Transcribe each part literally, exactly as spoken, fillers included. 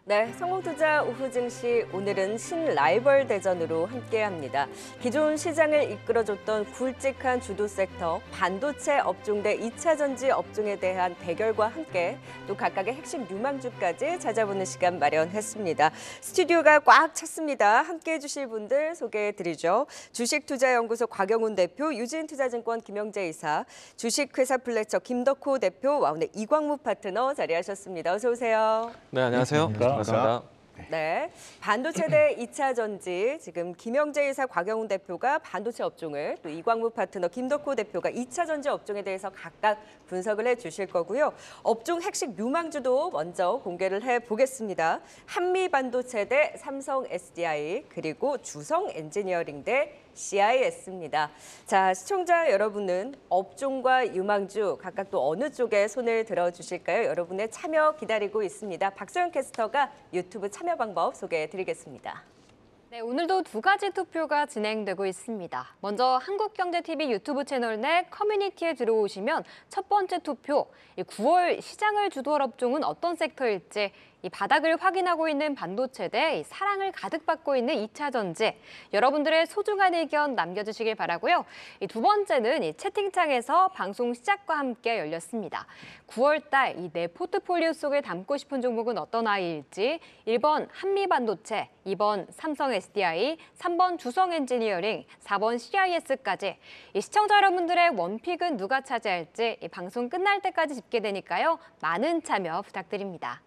네, 성공투자 오후 증시 오늘은 신라이벌 대전으로 함께합니다. 기존 시장을 이끌어줬던 굵직한 주도 sek터, 반도체 업종 대 이 차 전지 업종에 대한 대결과 함께 또 각각의 핵심 유망주까지 찾아보는 시간 마련했습니다. 스튜디오가 꽉 찼습니다. 함께해 주실 분들 소개해드리죠. 주식투자연구소 곽영훈 대표, 유진투자증권 김영재 이사, 주식회사 플래처 김덕호 대표, 와운의 이광무 파트너 자리하셨습니다. 어서 오세요. 네, 안녕하세요. 안녕하십니까. 반갑습니다. 네, 반도체 대 이 차 전지, 지금 김영재 이사, 곽영훈 대표가 반도체 업종을, 또 이광무 파트너, 김덕호 대표가 이 차 전지 업종에 대해서 각각 분석을 해주실 거고요. 업종 핵심 유망주도 먼저 공개를 해보겠습니다. 한미반도체 대 삼성 에스디아이, 그리고 주성 엔지니어링 대 씨아이에스입니다. 자, 시청자 여러분은 업종과 유망주 각각 또 어느 쪽에 손을 들어주실까요? 여러분의 참여 기다리고 있습니다. 박소영 캐스터가 유튜브 참여 방법 소개해드리겠습니다. 네, 오늘도 두 가지 투표가 진행되고 있습니다. 먼저 한국경제티비 유튜브 채널 내 커뮤니티에 들어오시면 첫 번째 투표, 구월 시장을 주도할 업종은 어떤 섹터일지, 이 바닥을 확인하고 있는 반도체 대 사랑을 가득 받고 있는 이 차 전지, 여러분들의 소중한 의견 남겨주시길 바라고요. 이 두 번째는 이 채팅창에서 방송 시작과 함께 열렸습니다. 구월 달 이 내 포트폴리오 속에 담고 싶은 종목은 어떤 아이일지, 일 번 한미반도체, 이 번 삼성 에스디아이, 삼 번 주성 엔지니어링, 사 번 씨아이에스까지 이 시청자 여러분들의 원픽은 누가 차지할지 이 방송 끝날 때까지 집계되니까요. 많은 참여 부탁드립니다.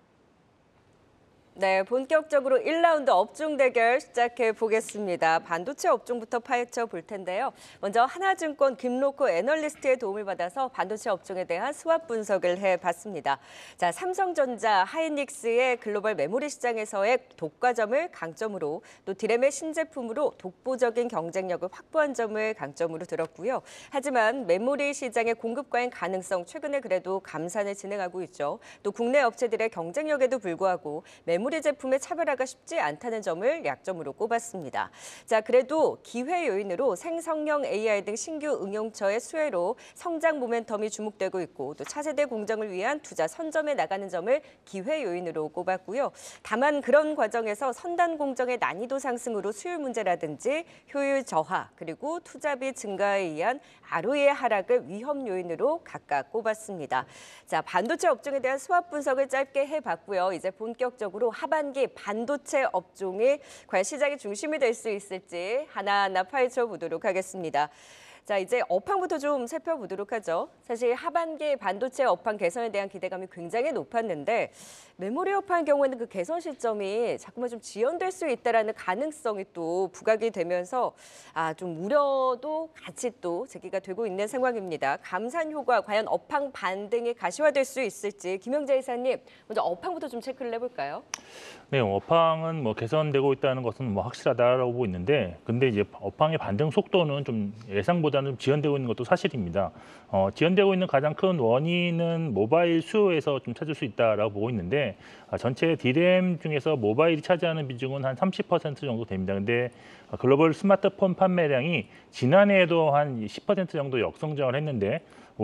네, 본격적으로 일 라운드 업종 대결 시작해 보겠습니다. 반도체 업종부터 파헤쳐 볼 텐데요. 먼저 하나증권 김로코 애널리스트의 도움을 받아서 반도체 업종에 대한 스왑 분석을 해봤습니다. 자, 삼성전자, 하이닉스의 글로벌 메모리 시장에서의 독과점을 강점으로, 또 디램의 신제품으로 독보적인 경쟁력을 확보한 점을 강점으로 들었고요. 하지만 메모리 시장의 공급 과잉 가능성 최근에 그래도 감산을 진행하고 있죠. 또 국내 업체들의 경쟁력에도 불구하고 메모리 메모리 제품의 차별화가 쉽지 않다는 점을 약점으로 꼽았습니다. 자, 그래도 기회 요인으로 생성형 에이아이 등 신규 응용처의 수혜로 성장 모멘텀이 주목되고 있고, 또 차세대 공정을 위한 투자 선점에 나가는 점을 기회 요인으로 꼽았고요. 다만 그런 과정에서 선단 공정의 난이도 상승으로 수율 문제라든지 효율 저하, 그리고 투자비 증가에 의한 알오이의 하락을 위험 요인으로 각각 꼽았습니다. 자, 반도체 업종에 대한 스왑 분석을 짧게 해봤고요. 이제 본격적으로 하반기 반도체 업종이 과연 시장의 중심이 될 수 있을지 하나하나 파헤쳐 보도록 하겠습니다. 자, 이제 업황부터 좀 살펴보도록 하죠. 사실 하반기 반도체 업황 개선에 대한 기대감이 굉장히 높았는데 메모리 업황의 경우에는 그 개선 시점이 자꾸만 좀 지연될 수 있다라는 가능성이 또 부각이 되면서 아, 좀 우려도 같이 또 제기가 되고 있는 상황입니다. 감산 효과 과연 업황 반등이 가시화될 수 있을지 김영재 이사님 먼저 업황부터 좀 체크를 해볼까요? 네, 업황은 뭐 개선되고 있다는 것은 뭐 확실하다라고 보고 있는데, 근데 이제 업황의 반등 속도는 좀 예상보다는 좀 지연되고 있는 것도 사실입니다. 어, 지연되고 있는 가장 큰 원인은 모바일 수요에서 좀 찾을 수 있다라고 보고 있는데, 아, 전체 디램 중에서 모바일이 차지하는 비중은 한 삼십 퍼센트 정도 됩니다. 근데 글로벌 스마트폰 판매량이 지난해에도 한 십 퍼센트 정도 역성장을 했는데,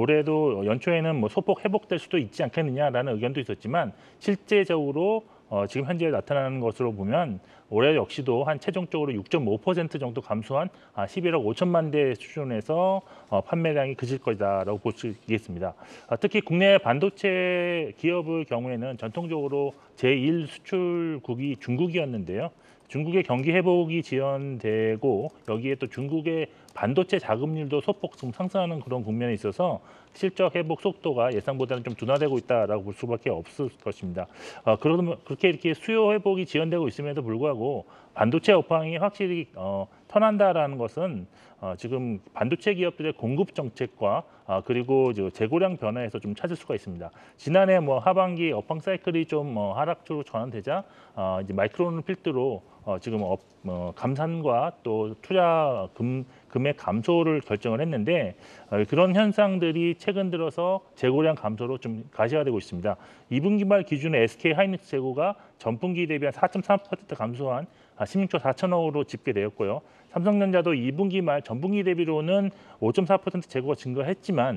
올해도 연초에는 뭐 소폭 회복될 수도 있지 않겠느냐라는 의견도 있었지만, 실제적으로 어, 지금 현재 나타나는 것으로 보면 올해 역시도 한 최종적으로 육 점 오 퍼센트 정도 감소한 아, 십일억 오천만 대 수준에서 어, 판매량이 그칠 것이다라고 볼 수 있겠습니다. 아, 특히 국내 반도체 기업의 경우에는 전통적으로 제일 수출국이 중국이었는데요. 중국의 경기 회복이 지연되고, 여기에 또 중국의 반도체 자금률도 소폭 좀 상승하는 그런 국면에 있어서 실적 회복 속도가 예상보다는 좀 둔화되고 있다라고 볼 수밖에 없을 것입니다. 어, 그러면 그렇게 이렇게 수요 회복이 지연되고 있음에도 불구하고 반도체 업황이 확실히 어, 턴한다라는 것은 어, 지금 반도체 기업들의 공급 정책과 아, 그리고 재고량 변화에서 좀 찾을 수가 있습니다. 지난해 뭐 하반기 업황 사이클이 좀 어, 하락주로 전환되자 어, 이제 마이크론을 필두로 어, 지금 업, 어, 감산과 또 투자 금, 금액 감소를 결정을 했는데, 어, 그런 현상들이 최근 들어서 재고량 감소로 좀 가시화되고 있습니다. 이 분기 말 기준에 에스케이 하이닉스 재고가 전분기 대비 한 사 점 삼 퍼센트 감소한 십육 조 사천억으로 집계되었고요. 삼성전자도 이 분기 말 전분기 대비로는 오 점 사 퍼센트 재고가 증가했지만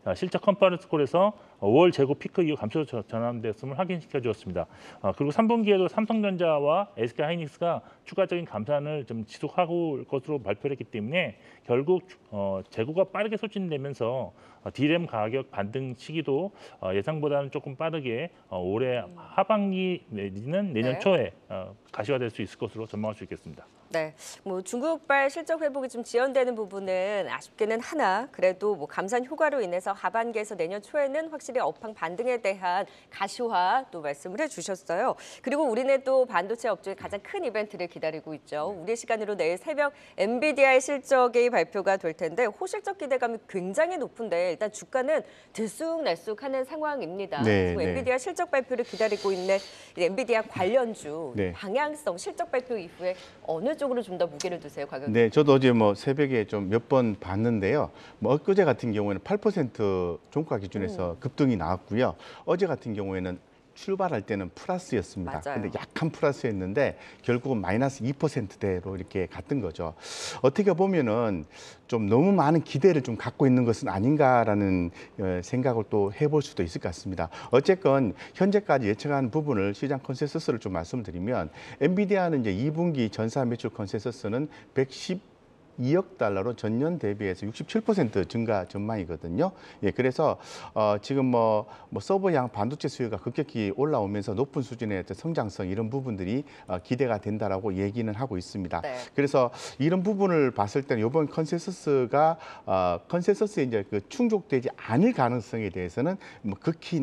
실적 컨퍼런스 콜에서 오월 재고 피크 이후 감소 전환됐음을 확인시켜 주었습니다. 그리고 삼 분기에도 삼성전자와 에스케이하이닉스가 추가적인 감산을 좀 지속하고 올 것으로 발표를 했기 때문에 결국 재고가 빠르게 소진되면서 디램 가격 반등 시기도 예상보다는 조금 빠르게 올해 하반기 내지는 내년 네. 초에 가시화될 수 있을 것으로 전망할 수 있겠습니다. 네, 뭐 중국발 실적 회복이 좀 지연되는 부분은 아쉽게는 하나 그래도 뭐 감산 효과로 인해서 하반기에서 내년 초에는 확실히 업황 반등에 대한 가시화 또 말씀을 해주셨어요. 그리고 우리는 또 반도체 업종의 가장 큰 이벤트를 기다리고 있죠. 우리 시간으로 내일 새벽 엔비디아의 실적이 발표가 될 텐데 호실적 기대감이 굉장히 높은데 일단 주가는 들쑥날쑥하는 상황입니다. 네, 그리고 네. 엔비디아 실적 발표를 기다리고 있는 엔비디아 관련주 네. 방향성 실적 발표 이후에 어느 쪽으로 좀 더 무게를 두세요, 가격? 네, 저도 어제 뭐 새벽에 좀 몇 번 봤는데요. 뭐 엊그제 같은 경우에는 팔 퍼센트 종가 기준에서 음. 급등이 나왔고요. 어제 같은 경우에는 출발할 때는 플러스였습니다. 맞아요. 근데 약한 플러스였는데 결국은 마이너스 이 퍼센트대로 이렇게 갔던 거죠. 어떻게 보면은 좀 너무 많은 기대를 좀 갖고 있는 것은 아닌가라는 어, 생각을 또 해볼 수도 있을 것 같습니다. 어쨌건 현재까지 예측한 부분을 시장 컨센서스를 좀 말씀드리면 엔비디아는 이제 이 분기 전사 매출 컨센서스는 백십이억 달러로 전년 대비해서 육십칠 퍼센트 증가 전망이거든요. 예, 그래서 어, 지금 뭐, 뭐 서버양 반도체 수요가 급격히 올라오면서 높은 수준의 어떤 성장성 이런 부분들이 어, 기대가 된다라고 얘기는 하고 있습니다. 네. 그래서 이런 부분을 봤을 때는 이번 컨센서스가 어, 컨센서스에 이제 그 충족되지 않을 가능성에 대해서는 뭐 극히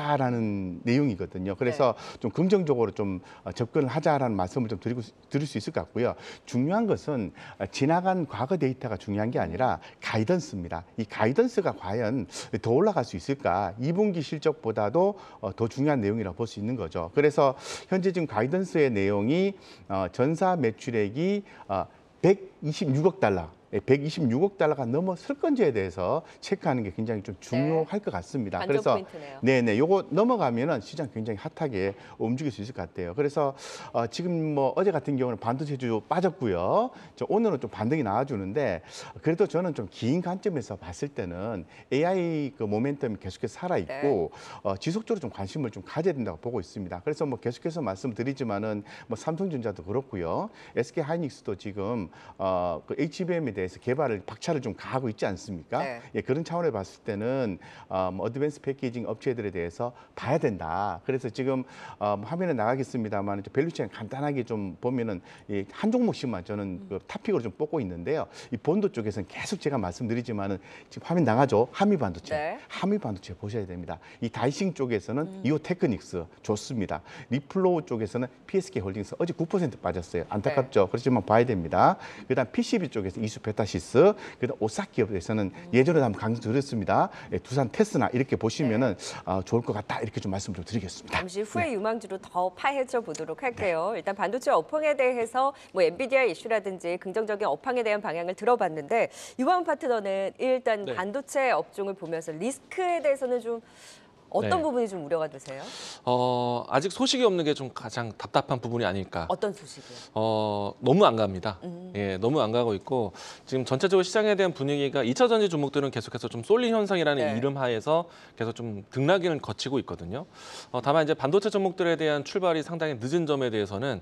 낮다라는 내용이거든요. 그래서 좀 긍정적으로 좀 어, 접근을 하자라는 말씀을 좀 드리고 드릴 수 있을 것 같고요. 중요한 것은 어, 지나간 과거 데이터가 중요한 게 아니라 가이던스입니다. 이 가이던스가 과연 더 올라갈 수 있을까? 이 분기 실적보다도 어, 더 중요한 내용이라고 볼 수 있는 거죠. 그래서 현재 지금 가이던스의 내용이 어, 전사 매출액이 어, 백이십육억 달러. 백이십육억 달러가 넘어설 건지에 대해서 체크하는 게 굉장히 좀 중요할 것 같습니다. 관전 그래서 포인트네요. 네네, 요거 넘어가면은 시장 굉장히 핫하게 움직일 수 있을 것 같아요. 그래서 어, 지금 뭐 어제 같은 경우는 반도체주 빠졌고요. 저 오늘은 좀 반등이 나와주는데 그래도 저는 좀 긴 관점에서 봤을 때는 에이아이 그 모멘텀이 계속해서 살아 있고 어, 지속적으로 좀 관심을 좀 가져야 된다고 보고 있습니다. 그래서 뭐 계속해서 말씀드리지만은 뭐 삼성전자도 그렇고요, 에스케이하이닉스도 지금 어, 그 에이치비엠에 대해서 개발을 박차를 좀 가하고 있지 않습니까? 네. 예, 그런 차원에 봤을 때는 어, 뭐 어드밴스 패키징 업체들에 대해서 봐야 된다. 그래서 지금 어, 뭐 화면에 나가겠습니다만 밸류체인 간단하게 좀 보면은 이 한 종목씩만 저는 그 탑픽으로 좀 뽑고 있는데요. 이 본도 쪽에서는 계속 제가 말씀드리지만은 지금 화면 나가죠. 하미 반도체, 네. 하미 반도체 보셔야 됩니다. 이 다이싱 쪽에서는 이오 테크닉스 좋습니다. 리플로우 쪽에서는 피에스케이 홀딩스 어제 구 퍼센트 빠졌어요. 안타깝죠. 그렇지만 봐야 됩니다. 그다음 피씨비 쪽에서 이수 베타시스, 그다음 오사 기업에서는 예전에 한번 강조드렸습니다. 예, 두산 테스나 이렇게 보시면은 어, 좋을 것 같다 이렇게 좀 말씀 좀 드리겠습니다. 잠시 후에 유망주로 더 파헤쳐 보도록 할게요. 일단 반도체 업황에 대해서 뭐 엔비디아 이슈라든지 긍정적인 업황에 대한 방향을 들어봤는데 유광 파트너는 일단 네. 반도체 업종을 보면서 리스크에 대해서는 좀 어떤 네. 부분이 좀 우려가 되세요? 어, 아직 소식이 없는 게 좀 가장 답답한 부분이 아닐까. 어떤 소식이요? 어, 너무 안 갑니다. 음. 예, 너무 안 가고 있고 지금 전체적으로 시장에 대한 분위기가 이 차 전지 종목들은 계속해서 좀 쏠림 현상이라는 네. 이름 하에서 계속 좀 등락을 거치고 있거든요. 어, 다만 이제 반도체 종목들에 대한 출발이 상당히 늦은 점에 대해서는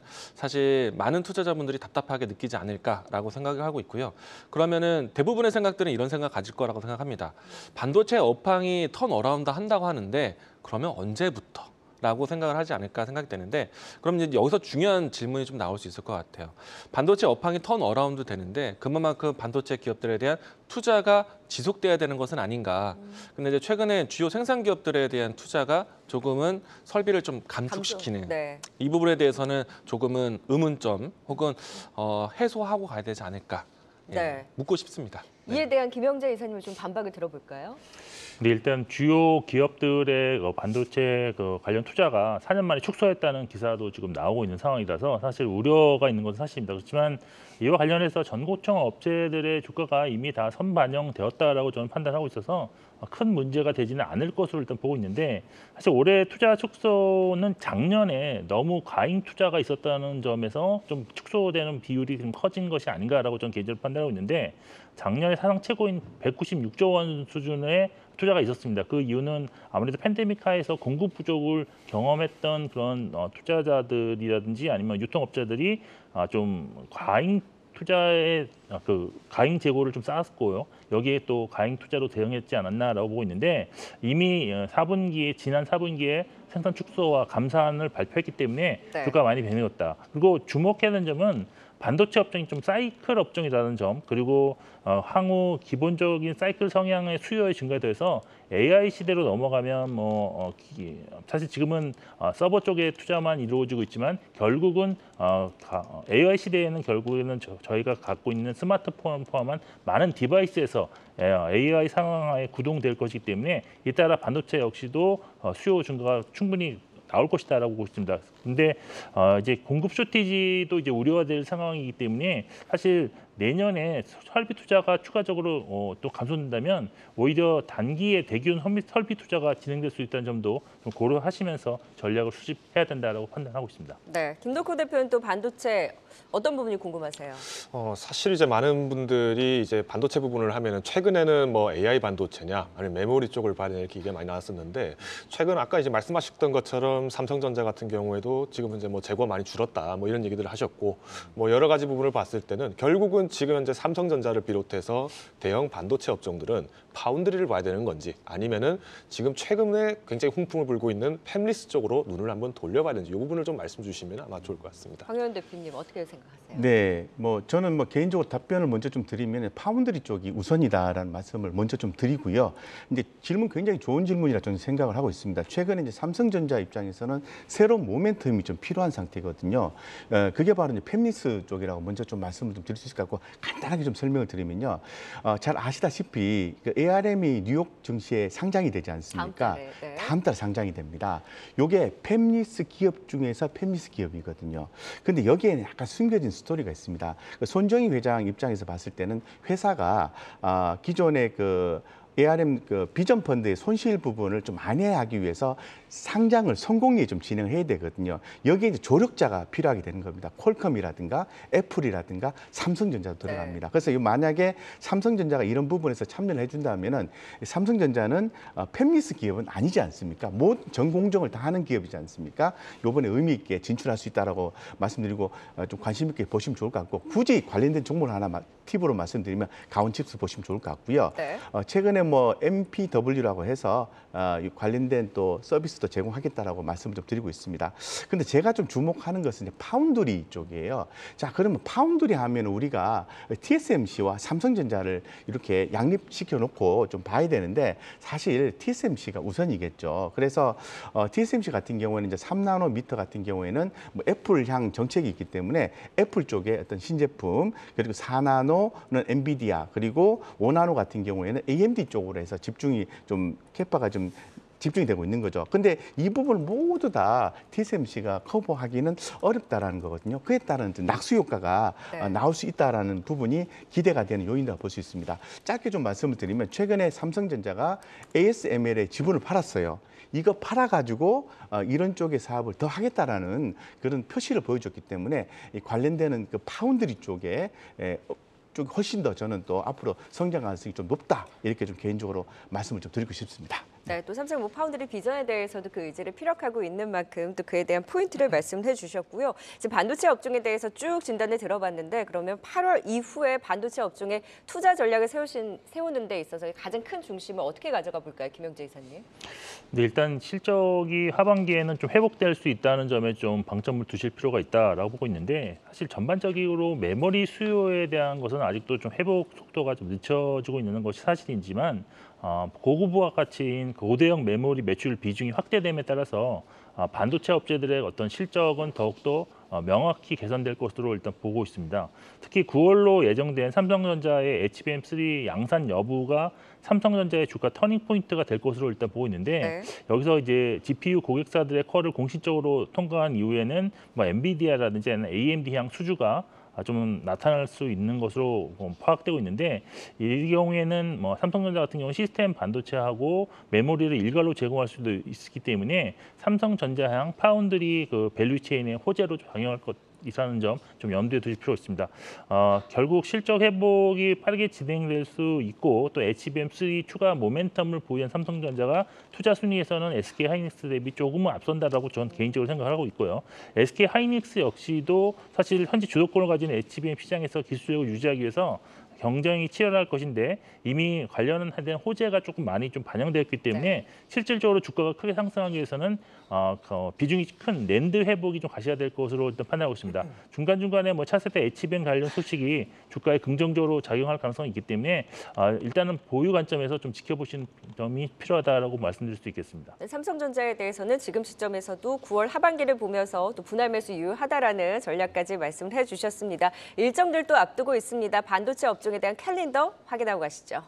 사실 많은 투자자분들이 답답하게 느끼지 않을까라고 생각을 하고 있고요. 그러면은 대부분의 생각들은 이런 생각 가질 거라고 생각합니다. 반도체 업황이 턴어라운드 한다고 하는데 그러면 언제부터? 라고 생각을 하지 않을까 생각이 되는데 그럼 이제 여기서 중요한 질문이 좀 나올 수 있을 것 같아요. 반도체 업황이 턴어라운드 되는데 그만큼 반도체 기업들에 대한 투자가 지속돼야 되는 것은 아닌가. 근데 이제 최근에 주요 생산 기업들에 대한 투자가 조금은 설비를 좀 감축시키는 감소. 네. 이 부분에 대해서는 조금은 의문점 혹은 어, 해소하고 가야 되지 않을까. 예, 네. 묻고 싶습니다. 네. 이에 대한 김영재 이사님을 좀 반박을 들어볼까요? 근데 일단 주요 기업들의 그 반도체 그 관련 투자가 사 년 만에 축소했다는 기사도 지금 나오고 있는 상황이라서 사실 우려가 있는 것은 사실입니다. 그렇지만 이와 관련해서 전고청 업체들의 주가가 이미 다 선반영되었다라고 저는 판단하고 있어서 큰 문제가 되지는 않을 것으로 일단 보고 있는데 사실 올해 투자 축소는 작년에 너무 과잉 투자가 있었다는 점에서 좀 축소되는 비율이 좀 커진 것이 아닌가라고 저는 개인적으로 판단하고 있는데 작년에 사상 최고인 백구십육조 원 수준의 투자가 있었습니다. 그 이유는 아무래도 팬데믹 하에서 공급 부족을 경험했던 그런 어, 투자자들이라든지 아니면 유통업자들이 아, 좀 과잉 투자에 아, 그 과잉 재고를 좀 쌓았고요. 여기에 또 과잉 투자로 대응했지 않았나라고 보고 있는데 이미 사 분기에 지난 사 분기에 생산 축소와 감산을 발표했기 때문에 네. 주가 많이 변해왔다. 그리고 주목해야 하는 점은 반도체 업종이 좀 사이클 업종이라는 점, 그리고 어, 향후 기본적인 사이클 성향의 수요의 증가에 더해서 에이아이 시대로 넘어가면 뭐 어, 기, 사실 지금은 어, 서버 쪽에 투자만 이루어지고 있지만 결국은 어, 가, 에이아이 시대에는 결국에는 저, 저희가 갖고 있는 스마트폰 포함한 많은 디바이스에서 에이아이 상황하에 구동될 것이기 때문에 잇따라 반도체 역시도 어, 수요 증가가 충분히 나올 것이다라고 보고 있습니다. 근데 어, 이제 공급 쇼티지도 이제 우려가 될 상황이기 때문에 사실 내년에 설비 투자가 추가적으로 어, 또 감소된다면 오히려 단기에 대기업 설비 투자가 진행될 수 있다는 점도 좀 고려하시면서 전략을 수집해야 된다라고 판단하고 있습니다. 네, 김덕호 대표는 또 반도체 어떤 부분이 궁금하세요? 어, 사실 이제 많은 분들이 이제 반도체 부분을 하면은 최근에는 뭐 에이아이 반도체냐 아니면 메모리 쪽을 봐야 이렇게 얘기가 많이 나왔었는데 최근 아까 이제 말씀하셨던 것처럼 삼성전자 같은 경우에도 지금 이제 뭐 재고가 많이 줄었다 뭐 이런 얘기들을 하셨고 뭐 여러 가지 부분을 봤을 때는 결국은 지금 현재 삼성전자를 비롯해서 대형 반도체 업종들은 파운드리를 봐야 되는 건지 아니면은 지금 최근에 굉장히 훈풍을 불고 있는 팹리스 쪽으로 눈을 한번 돌려봐야 되는지 이 부분을 좀 말씀 주시면 아마 좋을 것 같습니다. 황교안 대표님 어떻게 생각하세요? 네, 뭐 저는 뭐 개인적으로 답변을 먼저 좀 드리면 파운드리 쪽이 우선이다라는 말씀을 먼저 좀 드리고요. 근데 질문 굉장히 좋은 질문이라 저는 생각을 하고 있습니다. 최근에 이제 삼성전자 입장에서는 새로운 모멘텀이 좀 필요한 상태거든요. 어, 그게 바로 이제 팹리스 쪽이라고 먼저 좀 말씀을 좀 드릴 수 있을 것 같고 간단하게 좀 설명을 드리면요. 어, 잘 아시다시피 그 에이알엠이 뉴욕 증시에 상장이 되지 않습니까? 다음 달에, 네. 다음 달 상장이 됩니다. 요게 팹리스 기업 중에서 팹리스 기업이거든요. 근데 여기에는 약간 숨겨진 스토리가 있습니다. 그 손정희 회장 입장에서 봤을 때는 회사가 아, 기존의 그 에이알엠 그 비전 펀드의 손실 부분을 좀 만회하기 위해서 상장을 성공리에 좀 진행해야 되거든요. 여기에 이제 조력자가 필요하게 되는 겁니다. 퀄컴이라든가 애플이라든가 삼성전자도 들어갑니다. 네. 그래서 이 만약에 삼성전자가 이런 부분에서 참여를 해준다면은 삼성전자는 어, 팹리스 기업은 아니지 않습니까? 모든 전 공정을 다 하는 기업이지 않습니까? 요번에 의미 있게 진출할 수 있다라고 말씀드리고 어, 좀 관심 있게 보시면 좋을 것 같고 굳이 관련된 종목을 하나 팁으로 말씀드리면 가온칩스 보시면 좋을 것 같고요. 네. 어, 최근에 뭐 엠피더블유라고 해서 어, 이 관련된 또 서비스도 제공하겠다라고 말씀을 좀 드리고 있습니다. 근데 제가 좀 주목하는 것은 이제 파운드리 쪽이에요. 자, 그러면 파운드리 하면 우리가 티에스엠씨와 삼성전자를 이렇게 양립시켜 놓고 좀 봐야 되는데 사실 티에스엠씨가 우선이겠죠. 그래서 어, 티에스엠씨 같은 경우에는 이제 삼 나노미터 같은 경우에는 뭐 애플향 정책이 있기 때문에 애플 쪽의 어떤 신제품 그리고 사 나노는 엔비디아 그리고 오 나노 같은 경우에는 에이엠디 쪽으로 해서 집중이 좀 캐파가 좀 집중이 되고 있는 거죠. 근데 이 부분을 모두 다 티에스엠씨가 커버하기는 어렵다라는 거거든요. 그에 따른 낙수 효과가 네. 나올 수 있다라는 부분이 기대가 되는 요인이라고 볼 수 있습니다. 짧게 좀 말씀을 드리면 최근에 삼성전자가 에이에스엠엘의 지분을 팔았어요. 이거 팔아가지고 이런 쪽의 사업을 더 하겠다라는 그런 표시를 보여줬기 때문에 이 관련되는 그 파운드리 쪽에 좀 훨씬 더 저는 또 앞으로 성장 가능성이 좀 높다 이렇게 좀 개인적으로 말씀을 좀 드리고 싶습니다. 네, 또 삼성 뭐 파운드리 비전에 대해서도 그 의지를 피력하고 있는 만큼 또 그에 대한 포인트를 말씀해 주셨고요. 지금 반도체 업종에 대해서 쭉 진단을 들어봤는데 그러면 팔월 이후에 반도체 업종의 투자 전략을 세우신, 세우는 데 있어서 가장 큰 중심을 어떻게 가져가 볼까요, 김영재 이사님? 네, 일단 실적이 하반기에는 좀 회복될 수 있다는 점에 좀 방점을 두실 필요가 있다라고 보고 있는데 사실 전반적으로 메모리 수요에 대한 것은 아직도 좀 회복 속도가 좀 늦춰지고 있는 것이 사실이지만 어, 고구부와 같이 고대형 메모리 매출 비중이 확대됨에 따라서 어, 반도체 업체들의 어떤 실적은 더욱더 어, 명확히 개선될 것으로 일단 보고 있습니다. 특히 구월로 예정된 삼성전자의 에이치비엠 쓰리 양산 여부가 삼성전자의 주가 터닝 포인트가 될 것으로 일단 보고 있는데 네. 여기서 이제 지피유 고객사들의 쿼를 공식적으로 통과한 이후에는 뭐 엔비디아라든지 에이엠디향 수주가 좀 나타날 수 있는 것으로 파악되고 있는데 이 경우에는 뭐 삼성전자 같은 경우는 시스템 반도체하고 메모리를 일괄로 제공할 수도 있기 때문에 삼성전자향 파운드리 그 밸류 체인의 호재로 작용할 것 있다는 점 좀 염두에 두실 필요가 있습니다. 어, 결국 실적 회복이 빠르게 진행될 수 있고 또 에이치비엠 쓰리 추가 모멘텀을 보유한 삼성전자가 투자 순위에서는 에스케이하이닉스 대비 조금은 앞선다라고 저는 개인적으로 생각하고 있고요. 에스케이하이닉스 역시도 사실 현재 주도권을 가진 에이치비엠 시장에서 기술력을 유지하기 위해서 경쟁이 치열할 것인데 이미 관련한 호재가 조금 많이 좀 반영되었기 때문에 네. 실질적으로 주가가 크게 상승하기 위해서는 어, 어, 비중이 큰 랜드 회복이 좀 가셔야 될 것으로 일단 판단하고 있습니다. 중간중간에 뭐 차세대 에이치비엠 관련 소식이 주가에 긍정적으로 작용할 가능성이 있기 때문에 어, 일단은 보유 관점에서 좀 지켜보시는 점이 필요하다라고 말씀드릴 수 있겠습니다. 네, 삼성전자에 대해서는 지금 시점에서도 구월 하반기를 보면서 또 분할 매수 유효하다라는 전략까지 말씀을 해주셨습니다. 일정들도 앞두고 있습니다. 반도체 업종에 대한 캘린더 확인하고 가시죠.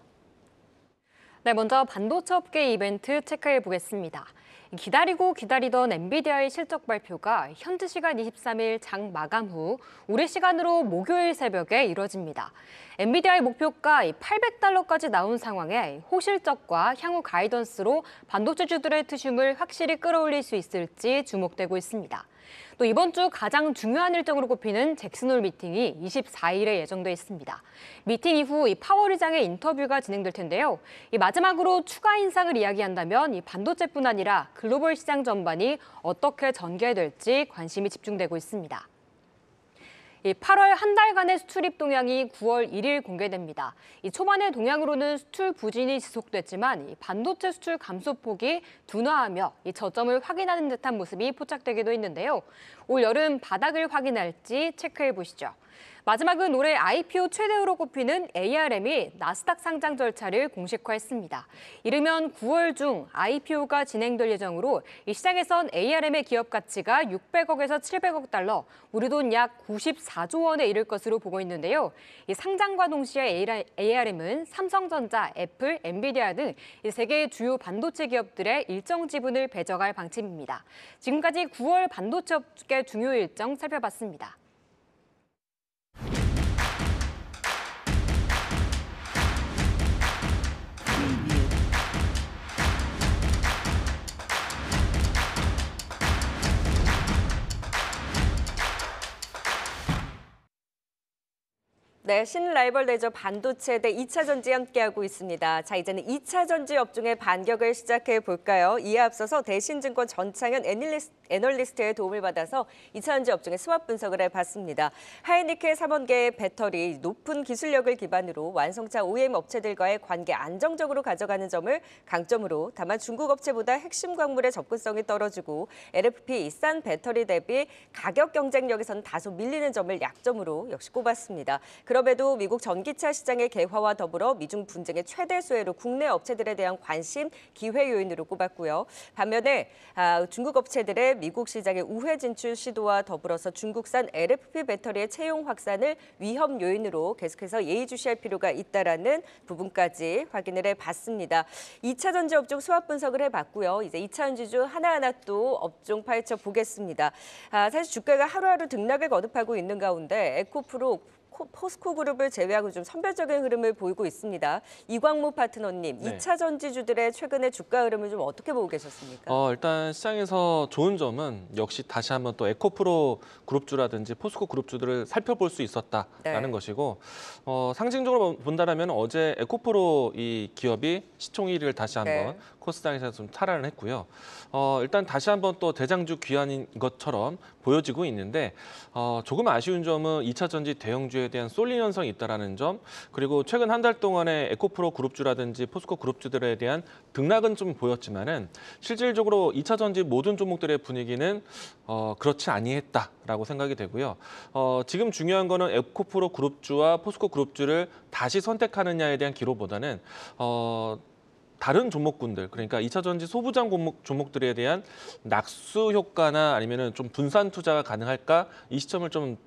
네, 먼저 반도체 업계 이벤트 체크해 보겠습니다. 기다리고 기다리던 엔비디아의 실적 발표가 현지 시간 이십삼 일 장 마감 후 우리 시간으로 목요일 새벽에 이뤄집니다. 엔비디아의 목표가 팔백 달러까지 나온 상황에 호실적과 향후 가이던스로 반도체주들의 투심을 확실히 끌어올릴 수 있을지 주목되고 있습니다. 또 이번 주 가장 중요한 일정으로 꼽히는 잭슨홀 미팅이 이십사 일에 예정돼 있습니다. 미팅 이후 이 파월 의장의 인터뷰가 진행될 텐데요. 이 마지막으로 추가 인상을 이야기한다면 이 반도체뿐 아니라 글로벌 시장 전반이 어떻게 전개될지 관심이 집중되고 있습니다. 이 팔월 한 달간의 수출입 동향이 구월 일 일 공개됩니다. 이 초반의 동향으로는 수출 부진이 지속됐지만 이 반도체 수출 감소폭이 둔화하며 이 저점을 확인하는 듯한 모습이 포착되기도 했는데요. 올 여름 바닥을 확인할지 체크해 보시죠. 마지막은 올해 아이피오 최대우로 꼽히는 에이알엠이 나스닥 상장 절차를 공식화했습니다. 이르면 구월 중 아이피오가 진행될 예정으로 이 시장에선 에이알엠의 기업 가치가 육백억에서 칠백억 달러, 우리 돈 약 구십사조 원에 이를 것으로 보고 있는데요. 이 상장과 동시에 에이알엠은 삼성전자, 애플, 엔비디아 등 세계의 주요 반도체 기업들의 일정 지분을 배정할 방침입니다. 지금까지 구월 반도체 업계 중요 일정 살펴봤습니다. 네, 신라이벌 대저 반도체 대 이 차 전지 함께하고 있습니다. 자, 이제는 이 차 전지 업종의 반격을 시작해 볼까요? 이에 앞서서 대신증권 전창현 애널리스트, 애널리스트의 도움을 받아서 이 차 전지 업종의 스왑 분석을 해봤습니다. 하이니켈 삼 원계의 배터리, 높은 기술력을 기반으로 완성차 오이엠 업체들과의 관계 안정적으로 가져가는 점을 강점으로, 다만 중국 업체보다 핵심 광물의 접근성이 떨어지고 엘에프피 싼 배터리 대비 가격 경쟁력에서는 다소 밀리는 점을 약점으로 역시 꼽았습니다. 그럼에도 미국 전기차 시장의 개화와 더불어 미중 분쟁의 최대 수혜로 국내 업체들에 대한 관심, 기회 요인으로 꼽았고요. 반면에 아, 중국 업체들의 미국 시장의 우회 진출 시도와 더불어서 중국산 엘에프피 배터리의 채용 확산을 위험 요인으로 계속해서 예의주시할 필요가 있다라는 부분까지 확인을 해봤습니다. 이 차 전지 업종 수합 분석을 해봤고요. 이제 이 차 전지주 하나하나 또 업종 파헤쳐 보겠습니다. 아, 사실 주가가 하루하루 등락을 거듭하고 있는 가운데 에코프로, 포스코 그룹을 제외하고 좀 선별적인 흐름을 보이고 있습니다. 이광무 파트너님, 네. 이 차 전지주들의 최근의 주가 흐름을 좀 어떻게 보고 계셨습니까? 어, 일단 시장에서 좋은 점은 역시 다시 한번 또 에코프로 그룹주라든지 포스코 그룹주들을 살펴볼 수 있었다라는 네. 것이고, 어, 상징적으로 본다라면 어제 에코프로 이 기업이 시총 일 위를 다시 한번 네. 코스닥에서 좀 탈환을 했고요. 어, 일단 다시 한번 또 대장주 귀환인 것처럼 보여지고 있는데, 어, 조금 아쉬운 점은 이 차 전지 대형주에 대한 쏠림 현상이 있다는 점, 그리고 최근 한 달 동안의 에코프로 그룹주라든지 포스코 그룹주들에 대한 등락은 좀 보였지만은 실질적으로 이 차 전지 모든 종목들의 분위기는 어, 그렇지 아니했다라고 생각이 되고요. 어, 지금 중요한 거는 에코프로 그룹주와 포스코 그룹주를 다시 선택하느냐에 대한 기로보다는 어, 다른 종목군들, 그러니까 이 차 전지 소부장 종목, 종목들에 대한 낙수 효과나 아니면은 좀 분산 투자가 가능할까, 이 시점을 좀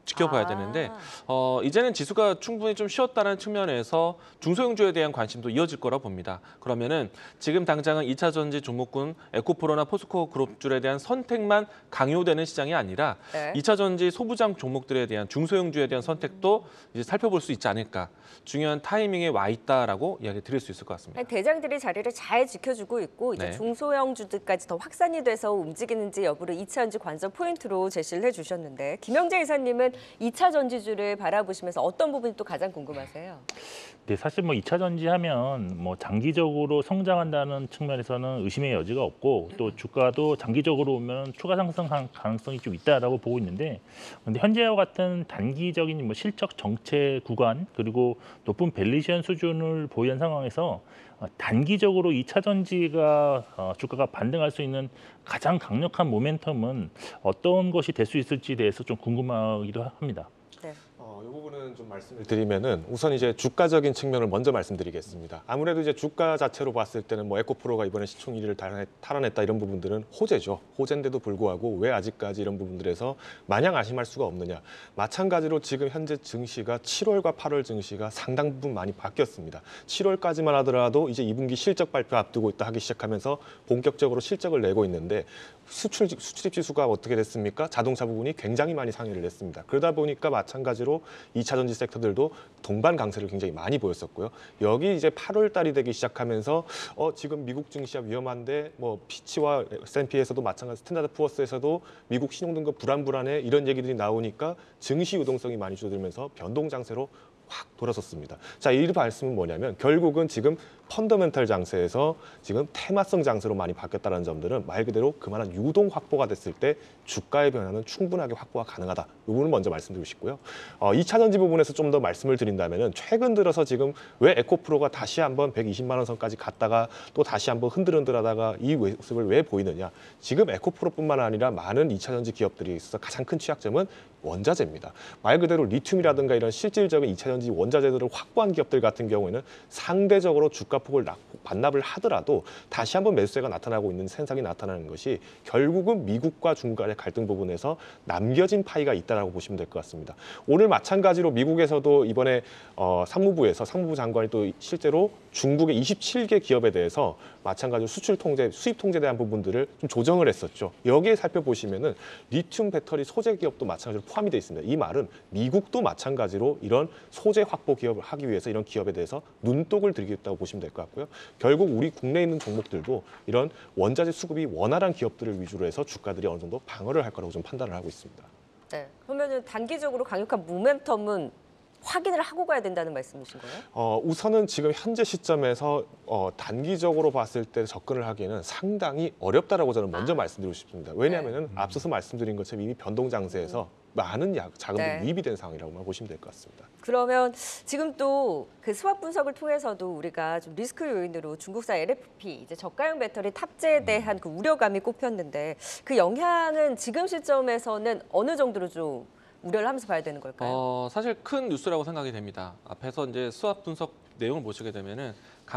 지켜봐야 아. 되는데 어, 이제는 지수가 충분히 좀 쉬었다는 측면에서 중소형주에 대한 관심도 이어질 거라 봅니다. 그러면은 지금 당장은 이 차 전지 종목군 에코프로나 포스코 그룹주에 대한 선택만 강요되는 시장이 아니라 네. 이 차 전지 소부장 종목들에 대한 중소형주에 대한 선택도 이제 살펴볼 수 있지 않을까. 중요한 타이밍에 와 있다라고 이야기 드릴 수 있을 것 같습니다. 대장들이 자리를 잘 지켜주고 있고 이제 네. 중소형주들까지 더 확산이 돼서 움직이는지 여부를 이 차 전지 관전 포인트로 제시를 해주셨는데 김영재 이사님은 이 차 전지주를 바라보시면서 어떤 부분이 또 가장 궁금하세요? 네, 사실 뭐 이 차 전지 하면 뭐 장기적으로 성장한다는 측면에서는 의심의 여지가 없고 또 주가도 장기적으로 보면 추가 상승할 가능성이 좀 있다라고 보고 있는데 근데 현재와 같은 단기적인 뭐 실적 정체 구간 그리고 높은 밸류에이션 수준을 보유한 상황에서 어, 단기적으로 이 차 전지가 어, 주가가 반등할 수 있는 가장 강력한 모멘텀은 어떤 것이 될 수 있을지에 대해서 좀 궁금하기도 합니다. 네. 어, 이 부분은 좀 말씀을 드리면은 우선 이제 주가적인 측면을 먼저 말씀드리겠습니다. 아무래도 이제 주가 자체로 봤을 때는 뭐 에코프로가 이번에 시총 일 위를 탈환했다 이런 부분들은 호재죠. 호재인데도 불구하고 왜 아직까지 이런 부분들에서 마냥 안심할 수가 없느냐. 마찬가지로 지금 현재 증시가 칠월과 팔월 증시가 상당 부분 많이 바뀌었습니다. 칠월까지만 하더라도 이제 이 분기 실적 발표 앞두고 있다 하기 시작하면서 본격적으로 실적을 내고 있는데 수출, 수출입 지수가 어떻게 됐습니까? 자동차 부분이 굉장히 많이 상회를 냈습니다. 그러다 보니까 마찬가지로 이 차 전지 섹터들도 동반 강세를 굉장히 많이 보였었고요. 여기 이제 팔월 달이 되기 시작하면서 어, 지금 미국 증시가 위험한데 뭐 피치와 에스 앤 피에서도 마찬가지 스탠다드 푸어스에서도 미국 신용등급 불안불안해 이런 얘기들이 나오니까 증시 유동성이 많이 줄어들면서 변동 장세로 확 돌아섰습니다. 자, 이 말씀은 뭐냐면 결국은 지금 펀더멘털 장세에서 지금 테마성 장세로 많이 바뀌었다는 점들은 말 그대로 그만한 유동 확보가 됐을 때 주가의 변화는 충분하게 확보가 가능하다. 이 부분을 먼저 말씀드리고 싶고요. 어, 이 차 전지 부분에서 좀 더 말씀을 드린다면은 최근 들어서 지금 왜 에코프로가 다시 한번 백이십만 원 선까지 갔다가 또 다시 한번 흔들흔들하다가 이 모습을 왜 보이느냐. 지금 에코프로뿐만 아니라 많은 이 차 전지 기업들이 있어서 가장 큰 취약점은 원자재입니다. 말 그대로 리튬이라든가 이런 실질적인 이 차 전지 원자재들을 확보한 기업들 같은 경우에는 상대적으로 주가폭을 반납을 하더라도 다시 한번 매수세가 나타나고 있는 현상이 나타나는 것이 결국은 미국과 중간의 갈등 부분에서 남겨진 파이가 있다고 보시면 될 것 같습니다. 오늘 마찬가지로 미국에서도 이번에 어, 상무부에서 상무부 장관이 또 실제로 중국의 이십칠 개 기업에 대해서 마찬가지로 수출 통제, 수입 통제에 대한 부분들을 좀 조정을 했었죠. 여기에 살펴보시면은 리튬 배터리 소재 기업도 마찬가지로 포함이 되어 있습니다. 이 말은 미국도 마찬가지로 이런 소재 확보 기업을 하기 위해서 이런 기업에 대해서 눈독을 들이겠다고 보시면 될 것 같고요. 결국 우리 국내에 있는 종목들도 이런 원자재 수급이 원활한 기업들을 위주로 해서 주가들이 어느 정도 방어를 할 거라고 좀 판단을 하고 있습니다. 네. 그러면은 단기적으로 강력한 모멘텀은 확인을 하고 가야 된다는 말씀이신 거예요? 어, 우선은 지금 현재 시점에서 어, 단기적으로 봤을 때 접근을 하기에는 상당히 어렵다라고 저는 먼저 아. 말씀드리고 싶습니다. 왜냐하면 네. 앞서서 말씀드린 것처럼 이미 변동 장세에서 음. 많은 자금들이 네. 유입이 된 상황이라고 보시면 될 것 같습니다. 그러면 지금 또 그 수학 분석을 통해서도 우리가 좀 리스크 요인으로 중국산 엘 에프 피, 이제 저가형 배터리 탑재에 대한 그 우려감이 꼽혔는데 그 영향은 지금 시점에서는 어느 정도로 좀 우려를 하면서 봐야 되는 걸까요? 어, 사실 큰 뉴스라고 생각이 됩니다. 앞에서 이제 수학 분석 내용을 보시게 되면은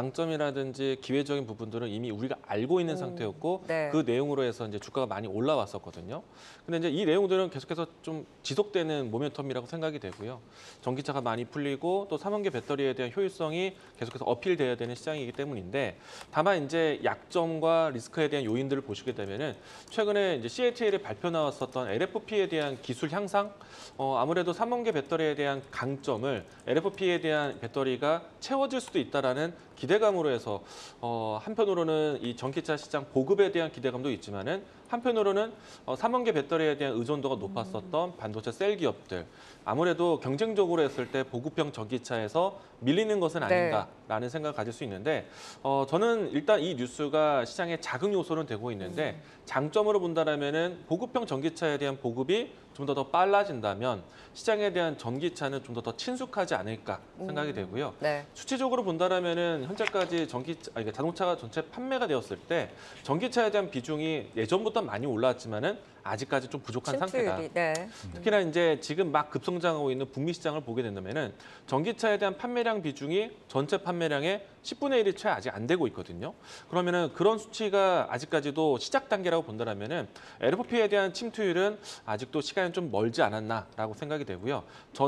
강점이라든지 기회적인 부분들은 이미 우리가 알고 있는 음, 상태였고 네. 그 내용으로 해서 이제 주가가 많이 올라왔었거든요. 근데 이제 이 내용들은 계속해서 좀 지속되는 모멘텀이라고 생각이 되고요. 전기차가 많이 풀리고 또 삼원계 배터리에 대한 효율성이 계속해서 어필돼야 되는 시장이기 때문인데 다만 이제 약점과 리스크에 대한 요인들을 보시게 되면은 최근에 이제 씨 에이 티 엘에 발표 나왔었던 엘 에프 피에 대한 기술 향상, 어, 아무래도 삼원계 배터리에 대한 강점을 엘 에프 피에 대한 배터리가 채워질 수도 있다라는 기대감으로 해서 어, 한편으로는 이 전기차 시장 보급에 대한 기대감도 있지만은 한편으로는 어, 삼원계 배터리에 대한 의존도가 높았었던 반도체 셀 기업들 아무래도 경쟁적으로 했을 때 보급형 전기차에서 밀리는 것은 아닌가라는 네. 생각을 가질 수 있는데 어, 저는 일단 이 뉴스가 시장의 자극 요소는 되고 있는데 음. 장점으로 본다면은 보급형 전기차에 대한 보급이 좀 더 더 빨라진다면 시장에 대한 전기차는 좀 더 더 친숙하지 않을까 생각이 되고요. 음. 네. 수치적으로 본다면은 현재까지 전기 아니, 자동차가 전체 판매가 되었을 때 전기차에 대한 비중이 예전보다 많이 올라왔지만은 아직까지 좀 부족한 상태다. 침투율이. 네. 특히나 이제 지금 막 급성장하고 있는 북미 시장을 보게 된다면은 전기차에 대한 판매량 비중이 전체 판매량의 십분의 일이 채 아직 안 되고 있거든요. 그러면은 그런 수치가 아직까지도 시작 단계라고 본다면은 엘에프피에 대한 침투율은 아직도 시간이 좀 멀지 않았나라고 생각이 되고요.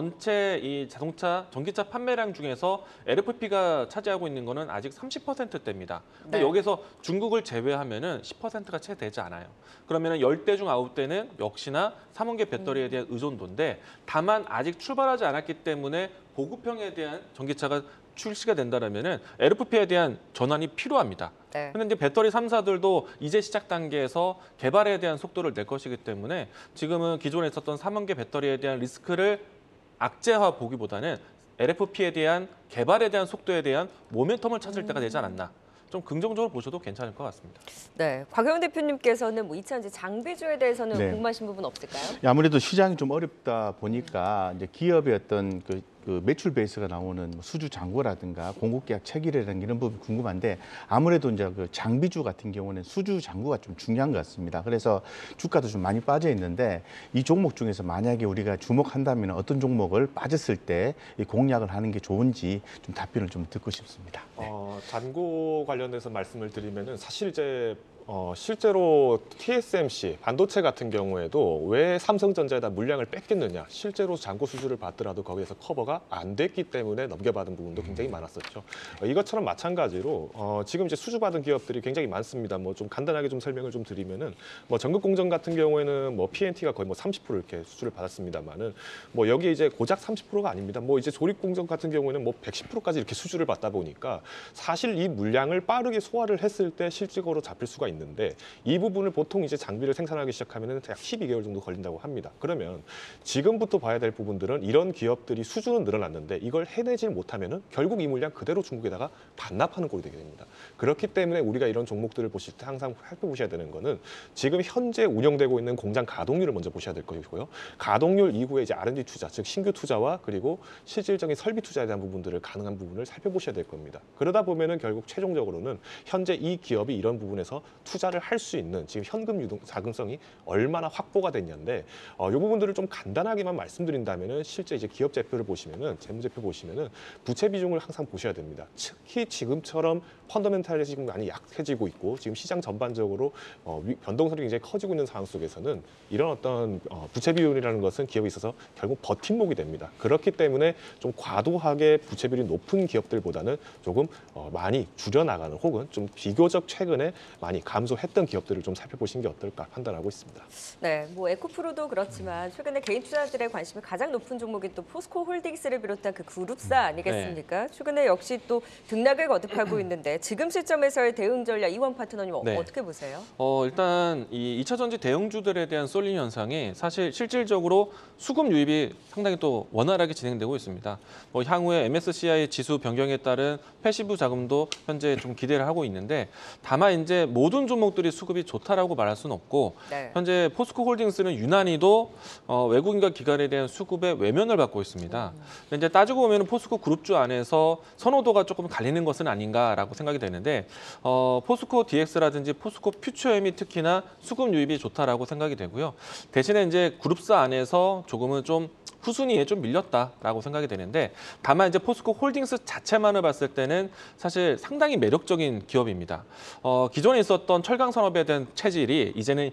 전체 이 자동차 전기차 판매량 중에서 엘에프피가 차지하고 있는 거는 아직 삼십 퍼센트대입니다. 근데 네. 여기서 중국을 제외하면은 십 퍼센트가 채 되지 않아요. 그러면은 십 대 중 아홉 대는 역시나 삼원계 배터리에 대한 의존도인데 다만 아직 출발하지 않았기 때문에 보급형에 대한 전기차가 출시가 된다면은 엘에프피에 대한 전환이 필요합니다. 네. 근데 이제 배터리 삼 사들도 이제 시작 단계에서 개발에 대한 속도를 낼 것이기 때문에 지금은 기존에 있었던 삼원계 배터리에 대한 리스크를 악재화 보기보다는 엘에프피에 대한 개발에 대한 속도에 대한 모멘텀을 찾을 때가 되지 않았나. 좀 긍정적으로 보셔도 괜찮을 것 같습니다. 네. 곽영 대표님께서는 뭐 이차 전지 장비주에 대해서는 네. 궁금하신 부분 없을까요? 아무래도 시장이 좀 어렵다 보니까 이제 기업의 어떤 그, 그 매출 베이스가 나오는 뭐 수주 잔고라든가 공급계약 체결이라는 이런 부분이 궁금한데 아무래도 이제 그 장비주 같은 경우는 수주 잔고가 좀 중요한 것 같습니다. 그래서 주가도 좀 많이 빠져 있는데 이 종목 중에서 만약에 우리가 주목한다면 어떤 종목을 빠졌을 때 이 공략을 하는 게 좋은지 좀 답변을 좀 듣고 싶습니다. 네. 어, 잔고 관련해서 말씀을 드리면은 사실 이제 어, 실제로 티에스엠씨 반도체 같은 경우에도 왜 삼성전자에다 물량을 뺏겼느냐, 실제로 잔고 수주를 받더라도 거기에서 커버가 안 됐기 때문에 넘겨받은 부분도 굉장히 많았었죠. 어, 이것처럼 마찬가지로 어, 지금 이제 수주받은 기업들이 굉장히 많습니다. 뭐 좀 간단하게 좀 설명을 좀 드리면은 뭐 전극공정 같은 경우에는 뭐 피엔티가 거의 뭐 삼십 퍼센트 이렇게 수주를 받았습니다만은 뭐 여기 이제 고작 삼십 퍼센트가 아닙니다. 뭐 이제 조립공정 같은 경우에는 뭐 백십 퍼센트까지 이렇게 수주를 받다 보니까 사실 이 물량을 빠르게 소화를 했을 때 실질적으로 잡힐 수가 있는데 이 부분을 보통 이제 장비를 생산하기 시작하면은 약 십이 개월 정도 걸린다고 합니다. 그러면 지금부터 봐야 될 부분들은 이런 기업들이 수주는 늘어났는데 이걸 해내지 못하면은 결국 이 물량 그대로 중국에다가 반납하는 꼴이 되게 됩니다. 그렇기 때문에 우리가 이런 종목들을 보실 때 항상 살펴보셔야 되는 거는 지금 현재 운영되고 있는 공장 가동률을 먼저 보셔야 될 것이고요. 가동률 이후에 이제 알앤디 투자, 즉 신규 투자와 그리고 실질적인 설비 투자에 대한 부분들을 가능한 부분을 살펴보셔야 될 겁니다. 그러다 보면은 결국 최종적으로는 현재 이 기업이 이런 부분에서 투자를 할 수 있는 지금 현금 유동 자금성이 얼마나 확보가 됐냐인데 어, 이 부분들을 좀 간단하게만 말씀드린다면은 실제 이제 기업 지표를 보시면은 재무제표 보시면은 부채 비중을 항상 보셔야 됩니다. 특히 지금처럼 펀더멘탈이 지금 많이 약해지고 있고 지금 시장 전반적으로 어, 위, 변동성이 굉장히 커지고 있는 상황 속에서는 이런 어떤 어, 부채 비율이라는 것은 기업에 있어서 결국 버팀목이 됩니다. 그렇기 때문에 좀 과도하게 부채 비율이 높은 기업들보다는 조금 어, 많이 줄여나가는 혹은 좀 비교적 최근에 많이 감소했던 기업들을 좀 살펴보시는 게 어떨까 판단하고 있습니다. 네, 뭐 에코프로도 그렇지만 최근에 개인 투자들의 관심이 가장 높은 종목이 또 포스코 홀딩스를 비롯한 그 그룹사 아니겠습니까? 최근에 역시 또 등락을 거듭하고 있는데 지금 시점에서의 대응 전략 이원 파트너님 네. 어떻게 보세요? 어, 일단 이 이차 전지 대형주들에 대한 쏠림 현상이 사실 실질적으로 수급 유입이 상당히 또 원활하게 진행되고 있습니다. 뭐 향후에 엠에스시아이 지수 변경에 따른 패시브 자금도 현재 좀 기대를 하고 있는데 다만 이제 모든 종목들이 수급이 좋다라고 말할 수는 없고 네. 현재 포스코 홀딩스는 유난히도 어, 외국인과 기관에 대한 수급의 외면을 받고 있습니다. 근데 이제 따지고 보면 포스코 그룹주 안에서 선호도가 조금 갈리는 것은 아닌가라고 생각이 되는데 어, 포스코 디엑스라든지 포스코 퓨처엠이 특히나 수급 유입이 좋다라고 생각이 되고요. 대신에 이제 그룹사 안에서 조금은 좀 후순위에 좀 밀렸다라고 생각이 되는데 다만 이제 포스코 홀딩스 자체만을 봤을 때는 사실 상당히 매력적인 기업입니다. 어, 기존에 있었던 철강 산업에 대한 체질이 이제는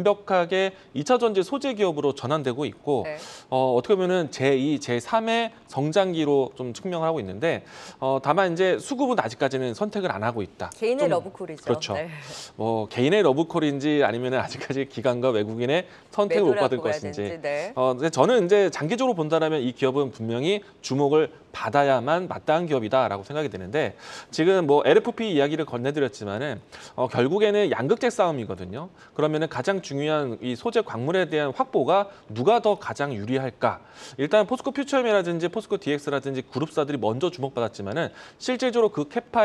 완벽하게 이차 전지 소재 기업으로 전환되고 있고 네. 어, 어떻게 보면은 제이, 제삼의 성장기로 좀 측명을 하고 있는데 어, 다만 이제 수급은 아직까지는 선택을 안 하고 있다. 개인의 좀, 러브콜이죠. 그렇죠. 네. 뭐 개인의 러브콜인지 아니면 아직까지 기관과 외국인의 선택을 못 받을 매도라고 해야 것인지. 되는지, 네. 어, 근데 저는 이제 장기적으로 본다면 이 기업은 분명히 주목을 받아야만 마땅한 기업이다라고 생각이 드는데 지금 뭐 엘에프피 이야기를 건네드렸지만은 어, 결국에는 양극재 싸움이거든요. 그러면은 가장 중요한 이 소재 광물에 대한 확보가 누가 더 가장 유리할까? 일단 포스코 퓨처엠이라든지 포스코 디엑스라든지 그룹사들이 먼저 주목받았지만은 실질적으로 그 캐파에 대한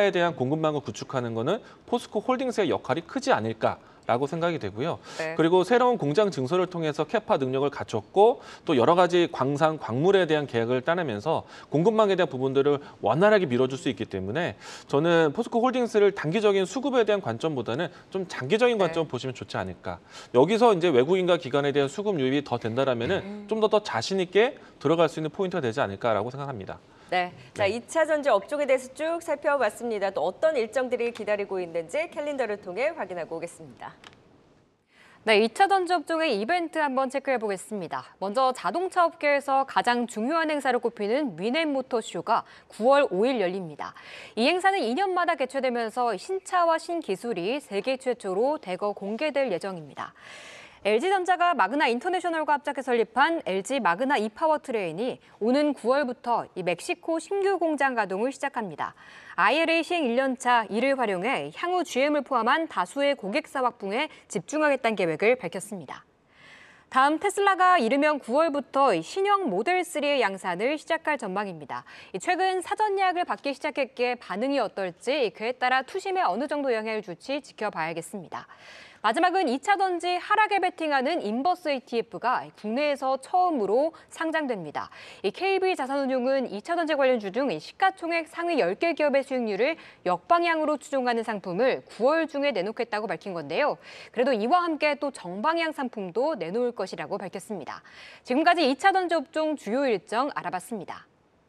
공급망을 구축하는 거는 포스코 홀딩스의 역할이 크지 않을까. 라고 생각이 되고요. 네. 그리고 새로운 공장 증설을 통해서 캐파 능력을 갖췄고 또 여러 가지 광산, 광물에 대한 계획을 따내면서 공급망에 대한 부분들을 원활하게 밀어줄 수 있기 때문에 저는 포스코 홀딩스를 단기적인 수급에 대한 관점보다는 좀 장기적인 관점 네. 보시면 좋지 않을까. 여기서 이제 외국인과 기관에 대한 수급 유입이 더 된다라면은 음. 좀 더 더 자신 있게 들어갈 수 있는 포인트가 되지 않을까라고 생각합니다. 네, 자 이 차 전지 업종에 대해서 쭉 살펴봤습니다. 또 어떤 일정들이 기다리고 있는지 캘린더를 통해 확인하고 오겠습니다. 네, 이 차 전지 업종의 이벤트 한번 체크해 보겠습니다. 먼저 자동차 업계에서 가장 중요한 행사로 꼽히는 위넷모터쇼가 구월 오일 열립니다. 이 행사는 이 년마다 개최되면서 신차와 신기술이 세계 최초로 대거 공개될 예정입니다. 엘지전자가 마그나 인터내셔널과 합작해 설립한 엘지 마그나 이파워트레인이 오는 구월부터 이 멕시코 신규 공장 가동을 시작합니다. 아이엘에이 시행 일 년 차 이를 활용해 향후 지엠을 포함한 다수의 고객사 확보에 집중하겠다는 계획을 밝혔습니다. 다음 테슬라가 이르면 구월부터 신형 모델 쓰리의 양산을 시작할 전망입니다. 최근 사전 예약을 받기 시작했기에 반응이 어떨지 그에 따라 투심에 어느 정도 영향을 줄지 지켜봐야겠습니다. 마지막은 이 차 전지 하락에 베팅하는 인버스 이티에프가 국내에서 처음으로 상장됩니다. 이 케이비 자산운용은 이 차 전지 관련주 중 시가총액 상위 열 개 기업의 수익률을 역방향으로 추종하는 상품을 구월 중에 내놓겠다고 밝힌 건데요. 그래도 이와 함께 또 정방향 상품도 내놓을 것이라고 밝혔습니다. 지금까지 이 차 전지 업종 주요 일정 알아봤습니다.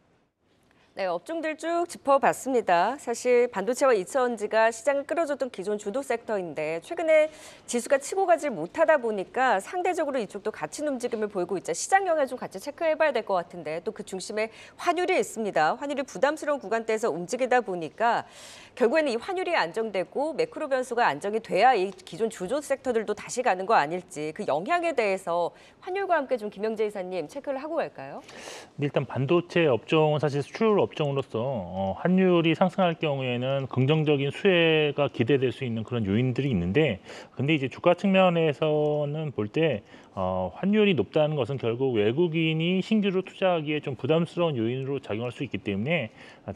네, 업종들 쭉 짚어봤습니다. 사실 반도체와 이 차 전지가 시장을 끌어줬던 기존 주도 섹터인데 최근에 지수가 치고 가지 못하다 보니까 상대적으로 이쪽도 같이 움직임을 보이고 있자 시장 영향 좀 같이 체크해봐야 될 것 같은데 또 그 중심에 환율이 있습니다. 환율이 부담스러운 구간대에서 움직이다 보니까 결국에는 이 환율이 안정되고 매크로 변수가 안정이 돼야 이 기존 주도 섹터들도 다시 가는 거 아닐지 그 영향에 대해서 환율과 함께 좀 김영재 이사님 체크를 하고 갈까요? 일단 반도체 업종은 사실 수출 업종으로서 어, 환율이 상승할 경우에는 긍정적인 수혜가 기대될 수 있는 그런 요인들이 있는데, 근데 이제 주가 측면에서는 볼 때 어, 환율이 높다는 것은 결국 외국인이 신규로 투자하기에 좀 부담스러운 요인으로 작용할 수 있기 때문에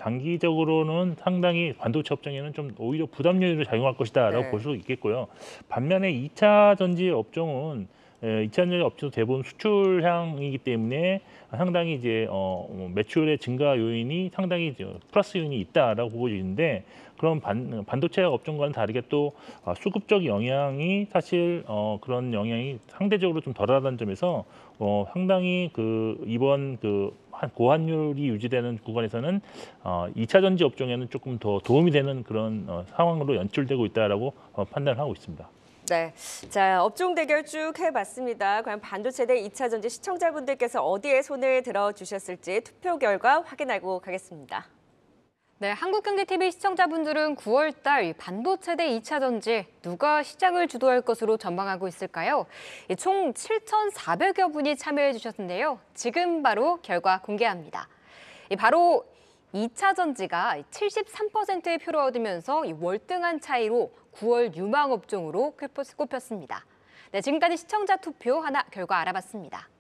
단기적으로는 상당히 반도체 업종에는 좀 오히려 부담 요인으로 작용할 것이다라고 네. 볼 수 있겠고요. 반면에 이 차 전지 업종은 이 차 전지 업종도 대부분 수출향이기 때문에 상당히 이제 어, 매출의 증가 요인이 상당히 이제 플러스 요인이 있다라고 보고 있는데, 그런 반, 반도체 업종과는 다르게 또 어, 수급적 영향이 사실 어, 그런 영향이 상대적으로 좀 덜하다는 점에서 어, 상당히 그 이번 그 고환율이 유지되는 구간에서는 어, 이 차 전지 업종에는 조금 더 도움이 되는 그런 어, 상황으로 연출되고 있다라고 어, 판단을 하고 있습니다. 네, 자 업종 대결 쭉 해봤습니다. 과연 반도체 대 이 차 전지 시청자분들께서 어디에 손을 들어주셨을지 투표 결과 확인하고 가겠습니다. 네, 한국경제티비 시청자분들은 구월 달 반도체 대 이 차 전지 누가 시장을 주도할 것으로 전망하고 있을까요? 총 칠천사백여 분이 참여해 주셨는데요. 지금 바로 결과 공개합니다. 바로 이 차 전지가 칠십삼 퍼센트의 표를 얻으면서 월등한 차이로 구월 유망 업종으로 꼽혔습니다. 네, 지금까지 시청자 투표 하나 결과 알아봤습니다.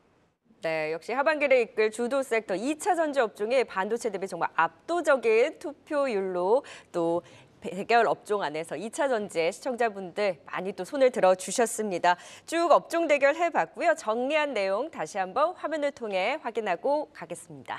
네, 역시 하반기를 이끌 주도 섹터 이 차 전지 업종의 반도체 대비 정말 압도적인 투표율로 또 대결 업종 안에서 이 차 전지의 시청자분들 많이 또 손을 들어주셨습니다. 쭉 업종 대결 해봤고요. 정리한 내용 다시 한번 화면을 통해 확인하고 가겠습니다.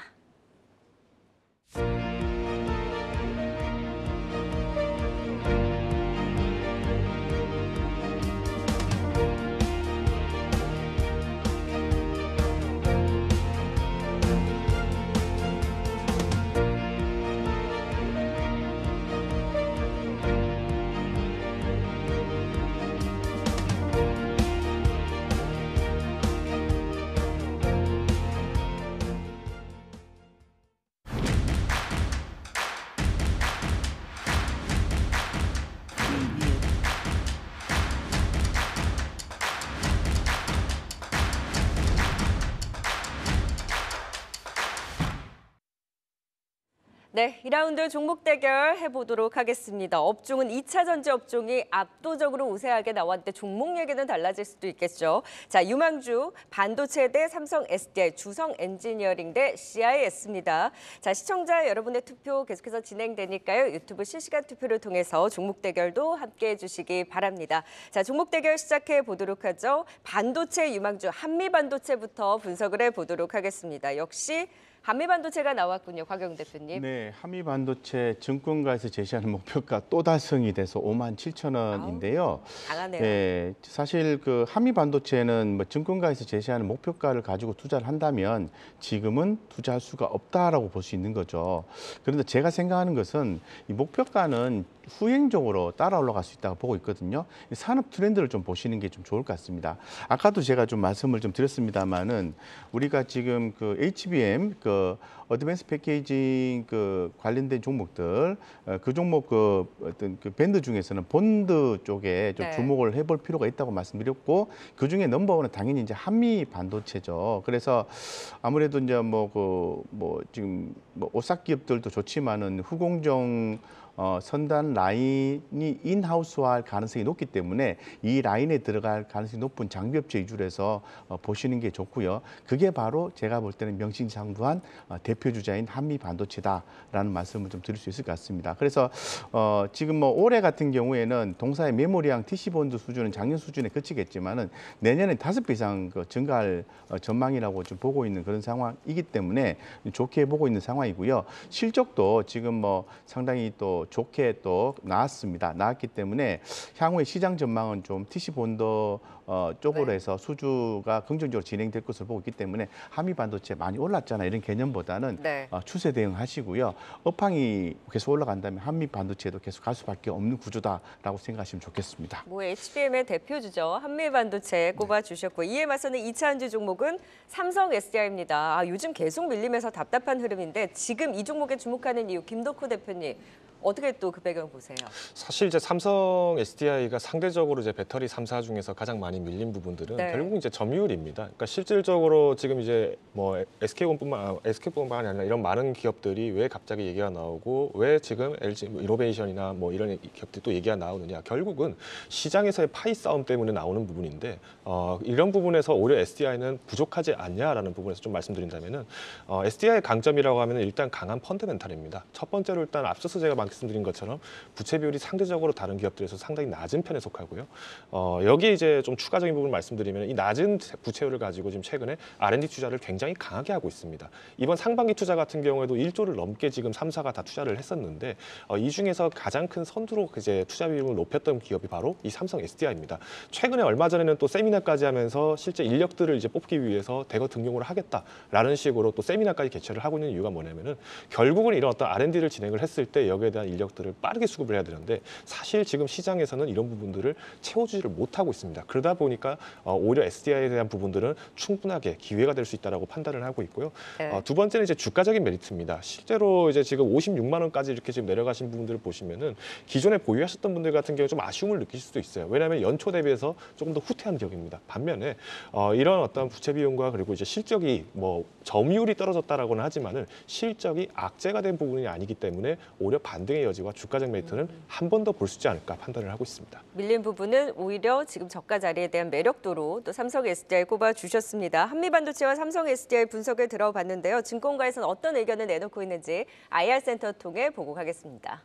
네, 이 라운드 종목 대결 해보도록 하겠습니다. 업종은 이 차 전지 업종이 압도적으로 우세하게 나왔는데 종목 얘기는 달라질 수도 있겠죠. 자, 유망주 반도체 대 삼성 에스디아이, 주성 엔지니어링 대 씨아이에스입니다. 자, 시청자 여러분의 투표 계속해서 진행되니까요. 유튜브 실시간 투표를 통해서 종목 대결도 함께해 주시기 바랍니다. 자, 종목 대결 시작해 보도록 하죠. 반도체 유망주 한미반도체부터 분석을 해보도록 하겠습니다. 역시 한미반도체가 나왔군요, 곽영 대표님. 네, 한미반도체 증권가에서 제시하는 목표가 또 달성이 돼서 오만 칠천 원인데요. 강하네요. 네, 사실 그 한미반도체는 뭐 증권가에서 제시하는 목표가를 가지고 투자를 한다면 지금은 투자할 수가 없다라고 볼 수 있는 거죠. 그런데 제가 생각하는 것은 이 목표가는 후행적으로 따라 올라갈 수 있다고 보고 있거든요. 산업 트렌드를 좀 보시는 게 좀 좋을 것 같습니다. 아까도 제가 좀 말씀을 좀 드렸습니다만은 우리가 지금 그 에이치비엠 그 어드밴스 패키징 그 관련된 종목들 어, 그 종목 그 어떤 그 밴드 중에서는 본드 쪽에 좀 네. 주목을 해볼 필요가 있다고 말씀드렸고 그 중에 넘버원은 당연히 이제 한미 반도체죠. 그래서 아무래도 이제 뭐 그 뭐 지금 뭐 오싹 기업들도 좋지만은 후공정 어, 선단 라인이 인하우스화할 가능성이 높기 때문에 이 라인에 들어갈 가능성이 높은 장비업체 위주로 해서 어, 보시는 게 좋고요. 그게 바로 제가 볼 때는 명실상부한 어, 대표 주자인 한미 반도체다라는 말씀을 좀 드릴 수 있을 것 같습니다. 그래서 어, 지금 뭐 올해 같은 경우에는 동사의 메모리랑 티씨본드 수준은 작년 수준에 그치겠지만은 내년에 다섯 배 이상 그 증가할 어, 전망이라고 좀 보고 있는 그런 상황이기 때문에 좋게 보고 있는 상황이고요. 실적도 지금 뭐 상당히 또 좋게 또 나왔습니다. 나왔기 때문에 향후에 시장 전망은 좀 티씨본드 어, 쪽으로 네. 해서 수주가 긍정적으로 진행될 것을 보고 있기 때문에 한미 반도체 많이 올랐잖아 이런 개념보다는 네. 어, 추세 대응하시고요. 업황이 계속 올라간다면 한미 반도체도 계속 갈 수밖에 없는 구조다라고 생각하시면 좋겠습니다. 뭐 에이치비엠의 대표주죠. 한미반도체 꼽아주셨고 이에 맞서는 이 차 전지 종목은 삼성 에스디아이입니다. 아, 요즘 계속 밀리면서 답답한 흐름인데 지금 이 종목에 주목하는 이유 김덕호 대표님. 어떻게 또 그 배경 보세요? 사실 이제 삼성 에스디아이가 상대적으로 이제 배터리 삼 사 중에서 가장 많이 밀린 부분들은 네. 결국 이제 점유율입니다. 그러니까 실질적으로 지금 이제 뭐 에스케이온뿐만 에스케이뿐만 아니라 이런 많은 기업들이 왜 갑자기 얘기가 나오고 왜 지금 엘지 이노베이션이나 뭐 이런 기업들이 또 얘기가 나오느냐. 결국은 시장에서의 파이 싸움 때문에 나오는 부분인데 어, 이런 부분에서 오히려 에스디아이는 부족하지 않냐라는 부분에서 좀 말씀드린다면은 어, 에스디아이의 강점이라고 하면은 일단 강한 펀더멘탈입니다. 첫 번째로 일단 앞서서 제가 말씀드린 것처럼 부채 비율이 상대적으로 다른 기업들에서 상당히 낮은 편에 속하고요. 어, 여기에 이제 좀 추가적인 부분을 말씀드리면 이 낮은 부채율을 가지고 지금 최근에 알앤디 투자를 굉장히 강하게 하고 있습니다. 이번 상반기 투자 같은 경우에도 일 조를 넘게 지금 삼 사가 다 투자를 했었는데 어, 이 중에서 가장 큰 선두로 이제 투자 비율을 높였던 기업이 바로 이 삼성 에스디아이입니다. 최근에 얼마 전에는 또 세미나까지 하면서 실제 인력들을 이제 뽑기 위해서 대거 등용을 하겠다라는 식으로 또 세미나까지 개최를 하고 있는 이유가 뭐냐면은 결국은 이런 어떤 알앤디를 진행을 했을 때 여기에 대한 인력들을 빠르게 수급을 해야 되는데 사실 지금 시장에서는 이런 부분들을 채워주지를 못하고 있습니다. 그러다 보니까 어, 오히려 에스디아이에 대한 부분들은 충분하게 기회가 될 수 있다라고 판단을 하고 있고요. 네. 어, 두 번째는 이제 주가적인 메리트입니다. 실제로 이제 지금 오십육만 원까지 이렇게 지금 내려가신 부분들을 보시면은 기존에 보유하셨던 분들 같은 경우 좀 아쉬움을 느끼실 수도 있어요. 왜냐하면 연초 대비해서 조금 더 후퇴한 기업입니다. 반면에 어, 이런 어떤 부채 비용과 그리고 이제 실적이 뭐 점유율이 떨어졌다라고는 하지만은 실적이 악재가 된 부분이 아니기 때문에 오히려 반등의 여지와 주가적 메리트는 한 번 더 볼 수 있지 않을까 판단을 하고 있습니다. 밀린 부분은 오히려 지금 저가 자리에 대한 매력도로 또 삼성 에스디아이 꼽아주셨습니다. 한미반도체와 삼성 에스디아이 분석에 들어봤는데요. 증권가에서는 어떤 의견을 내놓고 있는지 아이알센터 통해 보고 가겠습니다.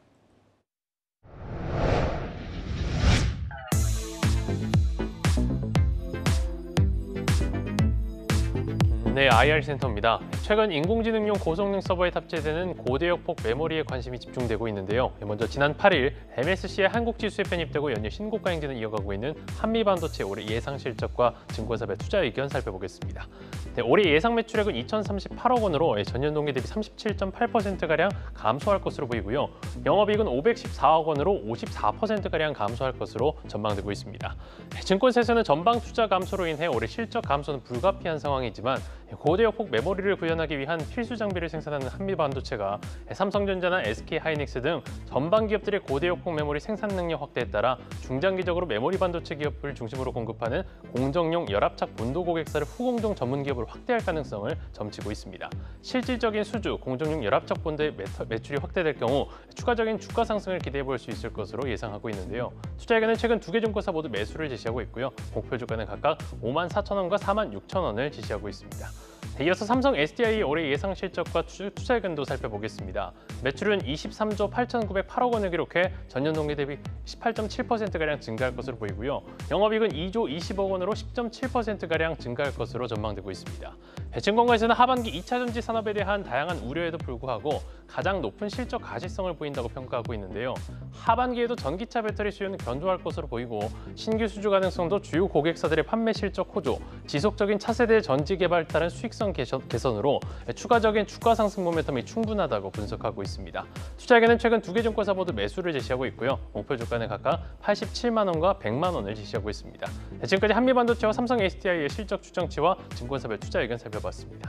네, 아이알센터입니다. 최근 인공지능용 고성능 서버에 탑재되는 고대역폭 메모리에 관심이 집중되고 있는데요. 먼저 지난 팔 일 엠에스씨아이 한국 지수에 편입되고 연일 신고가 행진을 이어가고 있는 한미반도체 올해 예상 실적과 증권사별 투자 의견 살펴보겠습니다. 네, 올해 예상 매출액은 이천삼십팔억 원으로 전년 동기 대비 삼십칠 점 팔 퍼센트가량 감소할 것으로 보이고요. 영업이익은 오백십사억 원으로 오십사 퍼센트가량 감소할 것으로 전망되고 있습니다. 증권사에서는 전방 투자 감소로 인해 올해 실적 감소는 불가피한 상황이지만 고대역 폭 메모리를 구현하기 위한 필수 장비를 생산하는 한미반도체가 삼성전자나 에스케이하이닉스 등 전방 기업들의 고대역 폭 메모리 생산 능력 확대에 따라 중장기적으로 메모리 반도체 기업을 중심으로 공급하는 공정용 열압착 본도 고객사를 후공정 전문 기업으로 확대할 가능성을 점치고 있습니다. 실질적인 수주, 공정용 열압착 본도의 매출이 확대될 경우 추가적인 주가 상승을 기대해 볼 수 있을 것으로 예상하고 있는데요. 투자에게는 최근 두 개 증권사 모두 매수를 제시하고 있고요. 목표 주가는 각각 오만 사천 원과 사만 육천 원을 지시하고 있습니다. 이어서 삼성 에스디아이의 올해 예상 실적과 투자 의견도 살펴보겠습니다. 매출은 이십삼조 팔천구백팔억 원을 기록해 전년 동기 대비 십팔 점 칠 퍼센트가량 증가할 것으로 보이고요. 영업이익은 이조 이십억 원으로 십 점 칠 퍼센트가량 증가할 것으로 전망되고 있습니다. 배층권가에서는 하반기 이차 전지 산업에 대한 다양한 우려에도 불구하고 가장 높은 실적 가시성을 보인다고 평가하고 있는데요. 하반기에도 전기차 배터리 수요는 견조할 것으로 보이고 신규 수주 가능성도 주요 고객사들의 판매 실적 호조, 지속적인 차세대 전지 개발 따른 수익성 개선으로 추가적인 주가 상승 모멘텀이 충분하다고 분석하고 있습니다. 투자에게는 최근 두 개 증권사 모두 매수를 제시하고 있고요. 목표 주가는 각각 팔십칠만 원과 백만 원을 지시하고 있습니다. 지금까지 한미반도체와 삼성 에스디아이의 실적 추정치와 증권사별 투자 의견 살펴봤습니다.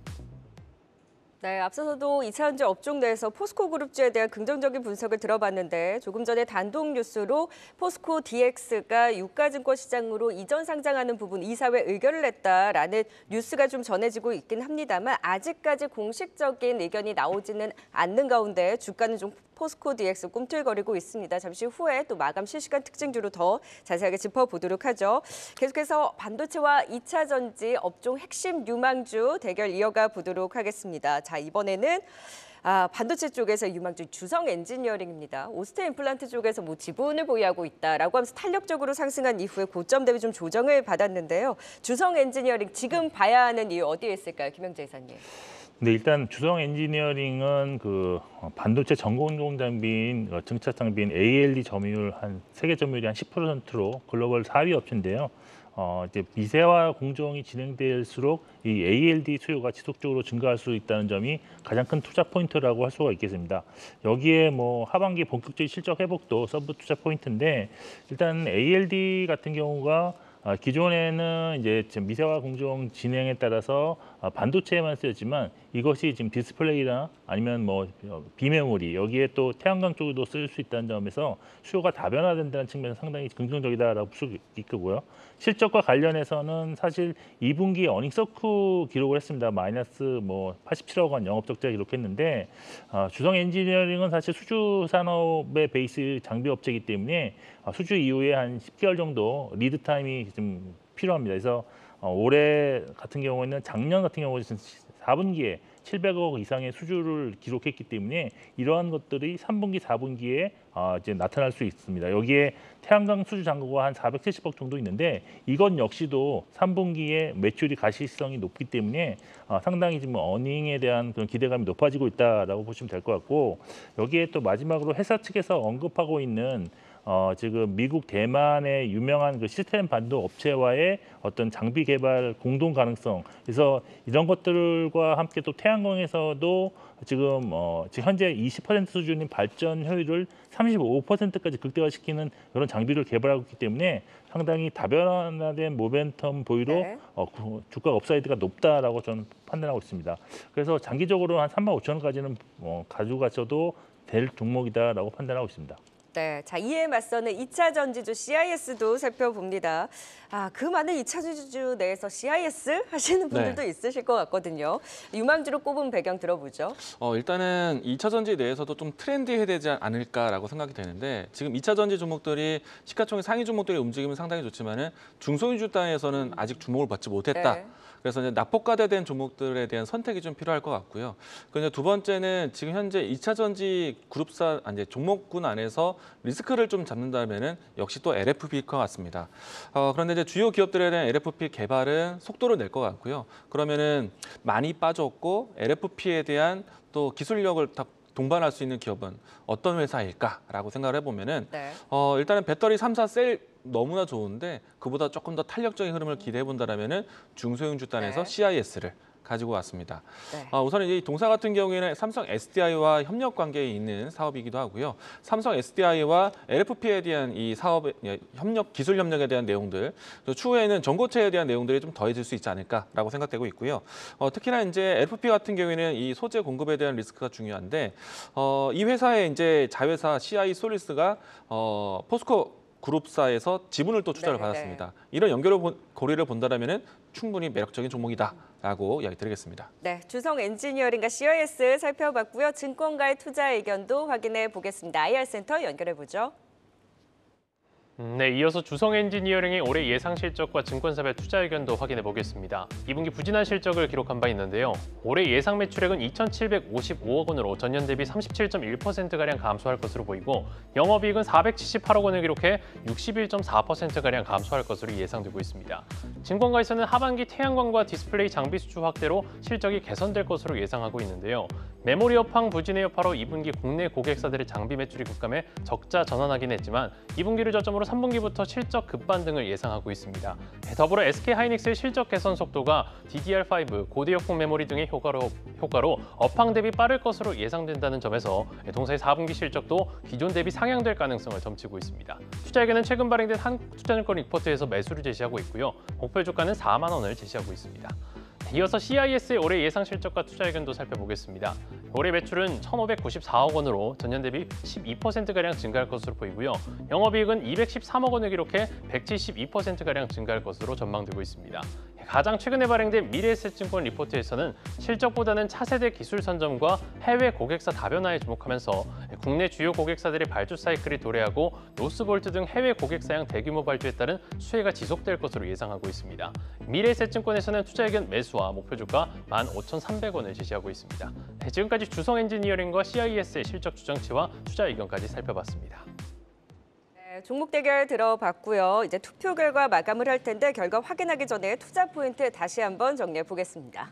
네, 앞서서도 이차 전지 업종 내에서 포스코 그룹주에 대한 긍정적인 분석을 들어봤는데 조금 전에 단독 뉴스로 포스코 디엑스가 유가증권 시장으로 이전 상장하는 부분 이사회 의결을 냈다라는 뉴스가 좀 전해지고 있긴 합니다만 아직까지 공식적인 의견이 나오지는 않는 가운데 주가는 좀 포스코 디엑스 꿈틀거리고 있습니다. 잠시 후에 또 마감 실시간 특징주로 더 자세하게 짚어보도록 하죠. 계속해서 반도체와 이차 전지 업종 핵심 유망주 대결 이어가 보도록 하겠습니다. 자, 이번에는 아, 반도체 쪽에서 유망주 주성 엔지니어링입니다. 오스테 임플란트 쪽에서 뭐 지분을 보유하고 있다라고 하면서 탄력적으로 상승한 이후에 고점 대비 좀 조정을 받았는데요. 주성 엔지니어링 지금 봐야 하는 이유 어디에 있을까요, 김영재 이사님? 근데 일단 주성 엔지니어링은 그 반도체 전공용 장비인 증차 장비인 에이엘디 점유율 한 세계 점유율이 한 십 퍼센트로 글로벌 사 위 업체인데요. 어, 이제 미세화 공정이 진행될수록 이 에이엘디 수요가 지속적으로 증가할 수 있다는 점이 가장 큰 투자 포인트라고 할 수가 있겠습니다. 여기에 뭐 하반기 본격적인 실적 회복도 서브 투자 포인트인데 일단 에이엘디 같은 경우가 아, 기존에는 이제 지금 미세화 공정 진행에 따라서 반도체에만 쓰였지만 이것이 지금 디스플레이나 아니면 뭐 비메모리 여기에 또 태양광 쪽에도 쓸 수 있다는 점에서 수요가 다변화된다는 측면에서 상당히 긍정적이다라고 볼 수 있고요. 실적과 관련해서는 사실 이 분기에 어닝서크 기록을 했습니다. 마이너스 뭐 팔십칠억 원 영업 적자 기록했는데 어, 주성 엔지니어링은 사실 수주 산업의 베이스 장비 업체이기 때문에 어, 수주 이후에 한 십 개월 정도 리드 타임이 좀 필요합니다. 그래서 어, 올해 같은 경우에는 작년 같은 경우에는 사 분기에 칠백억 이상의 수주를 기록했기 때문에 이러한 것들이 삼 분기, 사 분기에 어, 이제 나타날 수 있습니다. 여기에 태양광 수주 잔고가 한 사백칠십억 정도 있는데 이건 역시도 삼 분기에 매출이 가시성이 높기 때문에 어, 상당히 지금 어닝에 대한 그런 기대감이 높아지고 있다라고 보시면 될 것 같고 여기에 또 마지막으로 회사 측에서 언급하고 있는 어, 지금 미국 대만의 유명한 그 시스템 반도 업체와의 어떤 장비 개발 공동 가능성. 그래서 이런 것들과 함께 또 태양광에서도 지금 어, 지금 현재 이십 퍼센트 수준인 발전 효율을 삼십오 퍼센트까지 극대화시키는 이런 장비를 개발하고 있기 때문에 상당히 다변화된 모멘텀 보유로 네. 어, 주가 업사이드가 높다라고 저는 판단하고 있습니다. 그래서 장기적으로 한 삼만 오천 원까지는 어, 가지고 가셔도 될 종목이다라고 판단하고 있습니다. 네, 자 이에 맞서는 이차 전지주 씨아이에스도 살펴봅니다. 아, 그 많은 이차 전지주 내에서 씨아이에스 하시는 분들도 네. 있으실 것 같거든요. 유망주로 꼽은 배경 들어보죠. 어, 일단은 이차 전지 내에서도 좀 트렌디해야 되지 않을까라고 생각이 되는데 지금 이차 전지 종목들이 시가총액 상위 종목들의 움직임은 상당히 좋지만은 중소형주 단에서는 아직 주목을 받지 못했다. 네. 그래서 이제 낙폭과대된 종목들에 대한 선택이 좀 필요할 것 같고요. 그리고 두 번째는 지금 현재 이차 전지 그룹사 아니 종목군 안에서 리스크를 좀 잡는다면은 역시 또 엘에프피일 것 같습니다. 어, 그런데 이제 주요 기업들에 대한 엘에프피 개발은 속도를 낼 것 같고요. 그러면은 많이 빠졌고 엘에프피에 대한 또 기술력을 다 동반할 수 있는 기업은 어떤 회사일까라고 생각을 해보면은 네. 어, 일단은 배터리 삼 사 셀 너무나 좋은데 그보다 조금 더 탄력적인 흐름을 기대해 본다라면은 중소형주 단에서 네. 씨아이에스를 가지고 왔습니다. 네. 어, 우선 이 동사 같은 경우에는 삼성 에스디아이와 협력 관계에 있는 사업이기도 하고요. 삼성 에스디아이와 엘에프피에 대한 이 사업 협력, 기술 협력에 대한 내용들, 또 추후에는 전고체에 대한 내용들이 좀 더해질 수 있지 않을까라고 생각되고 있고요. 어, 특히나 이제 엘에프피 같은 경우에는 이 소재 공급에 대한 리스크가 중요한데 어, 이 회사의 이제 자회사 씨아이 솔리스가 어, 포스코 그룹사에서 지분을 또 투자를 네네. 받았습니다. 이런 연결 고리를 본다면은 충분히 매력적인 종목이다라고 이야기 드리겠습니다. 네, 주성 엔지니어링과 씨아이에스 살펴봤고요. 증권가의 투자 의견도 확인해 보겠습니다. 아이알센터 연결해 보죠. 음, 네, 이어서 주성 엔지니어링의 올해 예상 실적과 증권사별 투자 의견도 확인해 보겠습니다. 이 분기 부진한 실적을 기록한 바 있는데요. 올해 예상 매출액은 이천칠백오십오억 원으로 전년 대비 삼십칠 점 일 퍼센트가량 감소할 것으로 보이고 영업이익은 사백칠십팔억 원을 기록해 육십일 점 사 퍼센트가량 감소할 것으로 예상되고 있습니다. 증권가에서는 하반기 태양광과 디스플레이 장비 수출 확대로 실적이 개선될 것으로 예상하고 있는데요. 메모리 업황 부진의 여파로 이 분기 국내 고객사들의 장비 매출이 급감해 적자 전환하긴 했지만 이 분기를 저점으로 삼 분기부터 실적 급반등을 예상하고 있습니다. 더불어 에스케이하이닉스의 실적 개선 속도가 디디알 파이브, 고대역폭 메모리 등의 효과로, 효과로 업황 대비 빠를 것으로 예상된다는 점에서 동사의 사 분기 실적도 기존 대비 상향될 가능성을 점치고 있습니다. 투자에게는 최근 발행된 한국투자증권 리포트에서 매수를 제시하고 있고요. 목표 주가는 사만 원을 제시하고 있습니다. 이어서 씨아이에스의 올해 예상 실적과 투자 의견도 살펴보겠습니다. 올해 매출은 천오백구십사억 원으로 전년 대비 십이 퍼센트가량 증가할 것으로 보이고요. 영업이익은 이백십삼억 원을 기록해 백칠십이 퍼센트가량 증가할 것으로 전망되고 있습니다. 가장 최근에 발행된 미래에셋증권 리포트에서는 실적보다는 차세대 기술 선점과 해외 고객사 다변화에 주목하면서 국내 주요 고객사들의 발주 사이클이 도래하고 노스볼트 등 해외 고객사양 대규모 발주에 따른 수혜가 지속될 것으로 예상하고 있습니다. 미래에셋증권에서는 투자 의견 매수와 목표 주가 만 오천삼백 원을 제시하고 있습니다. 네, 지금까지 주성 엔지니어링과 씨아이에스의 실적 추정치와 투자 의견까지 살펴봤습니다. 네, 종목 대결 들어봤고요. 이제 투표 결과 마감을 할 텐데 결과 확인하기 전에 투자 포인트 다시 한번 정리해 보겠습니다.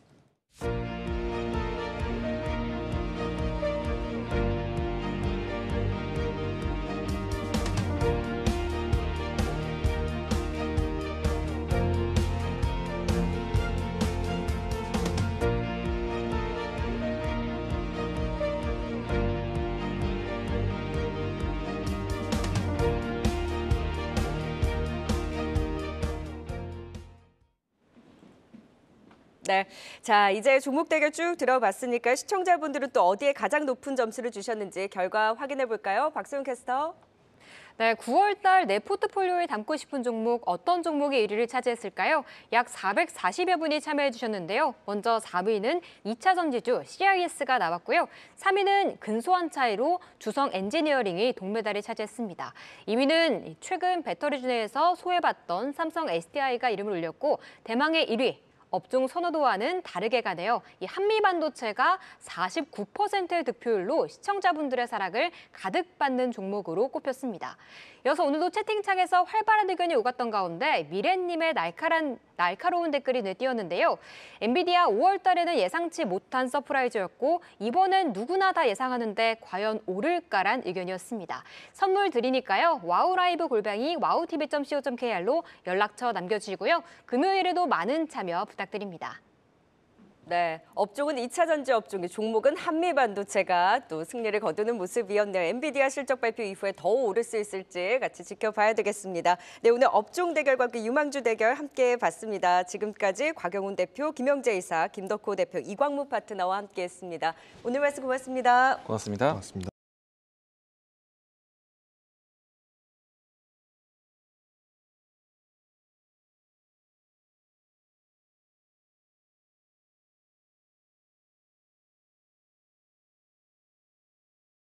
네, 자 이제 종목 대결 쭉 들어봤으니까 시청자분들은 또 어디에 가장 높은 점수를 주셨는지 결과 확인해 볼까요? 박소영 캐스터. 네, 구월 달 내 포트폴리오에 담고 싶은 종목 어떤 종목이 일 위를 차지했을까요? 약 사백사십여 분이 참여해 주셨는데요. 먼저 사 위는 이 차 전지주 씨아이에스가 나왔고요. 삼 위는 근소한 차이로 주성 엔지니어링이 동메달을 차지했습니다. 이 위는 최근 배터리 준에서 소외받던 삼성 에스디아이가 이름을 올렸고 대망의 일 위. 업종 선호도와는 다르게 가네요. 이 한미반도체가 사십구 퍼센트의 득표율로 시청자분들의 사랑을 가득 받는 종목으로 꼽혔습니다. 이어서 오늘도 채팅창에서 활발한 의견이 오갔던 가운데 미래님의 날카란, 날카로운 댓글이 눈에 띄었는데요. 엔비디아 오월 달에는 예상치 못한 서프라이즈였고 이번엔 누구나 다 예상하는데 과연 오를까란 의견이었습니다. 선물 드리니까요. 와우라이브 골뱅이 와우티비 점 씨오 점 케이알로 연락처 남겨주시고요. 금요일에도 많은 참여 부탁드립니다. 네, 업종은 이 차 전지 업종이 종목은 한미반도체가 또 승리를 거두는 모습이었네요. 엔비디아 실적 발표 이후에 더 오를 수 있을지 같이 지켜봐야 되겠습니다. 네, 오늘 업종 대결과 함께 유망주 대결 함께 봤습니다. 지금까지 곽영훈 대표, 김영재 이사, 김덕호 대표, 이광무 파트너와 함께했습니다. 오늘 말씀 고맙습니다. 고맙습니다. 맞습니다.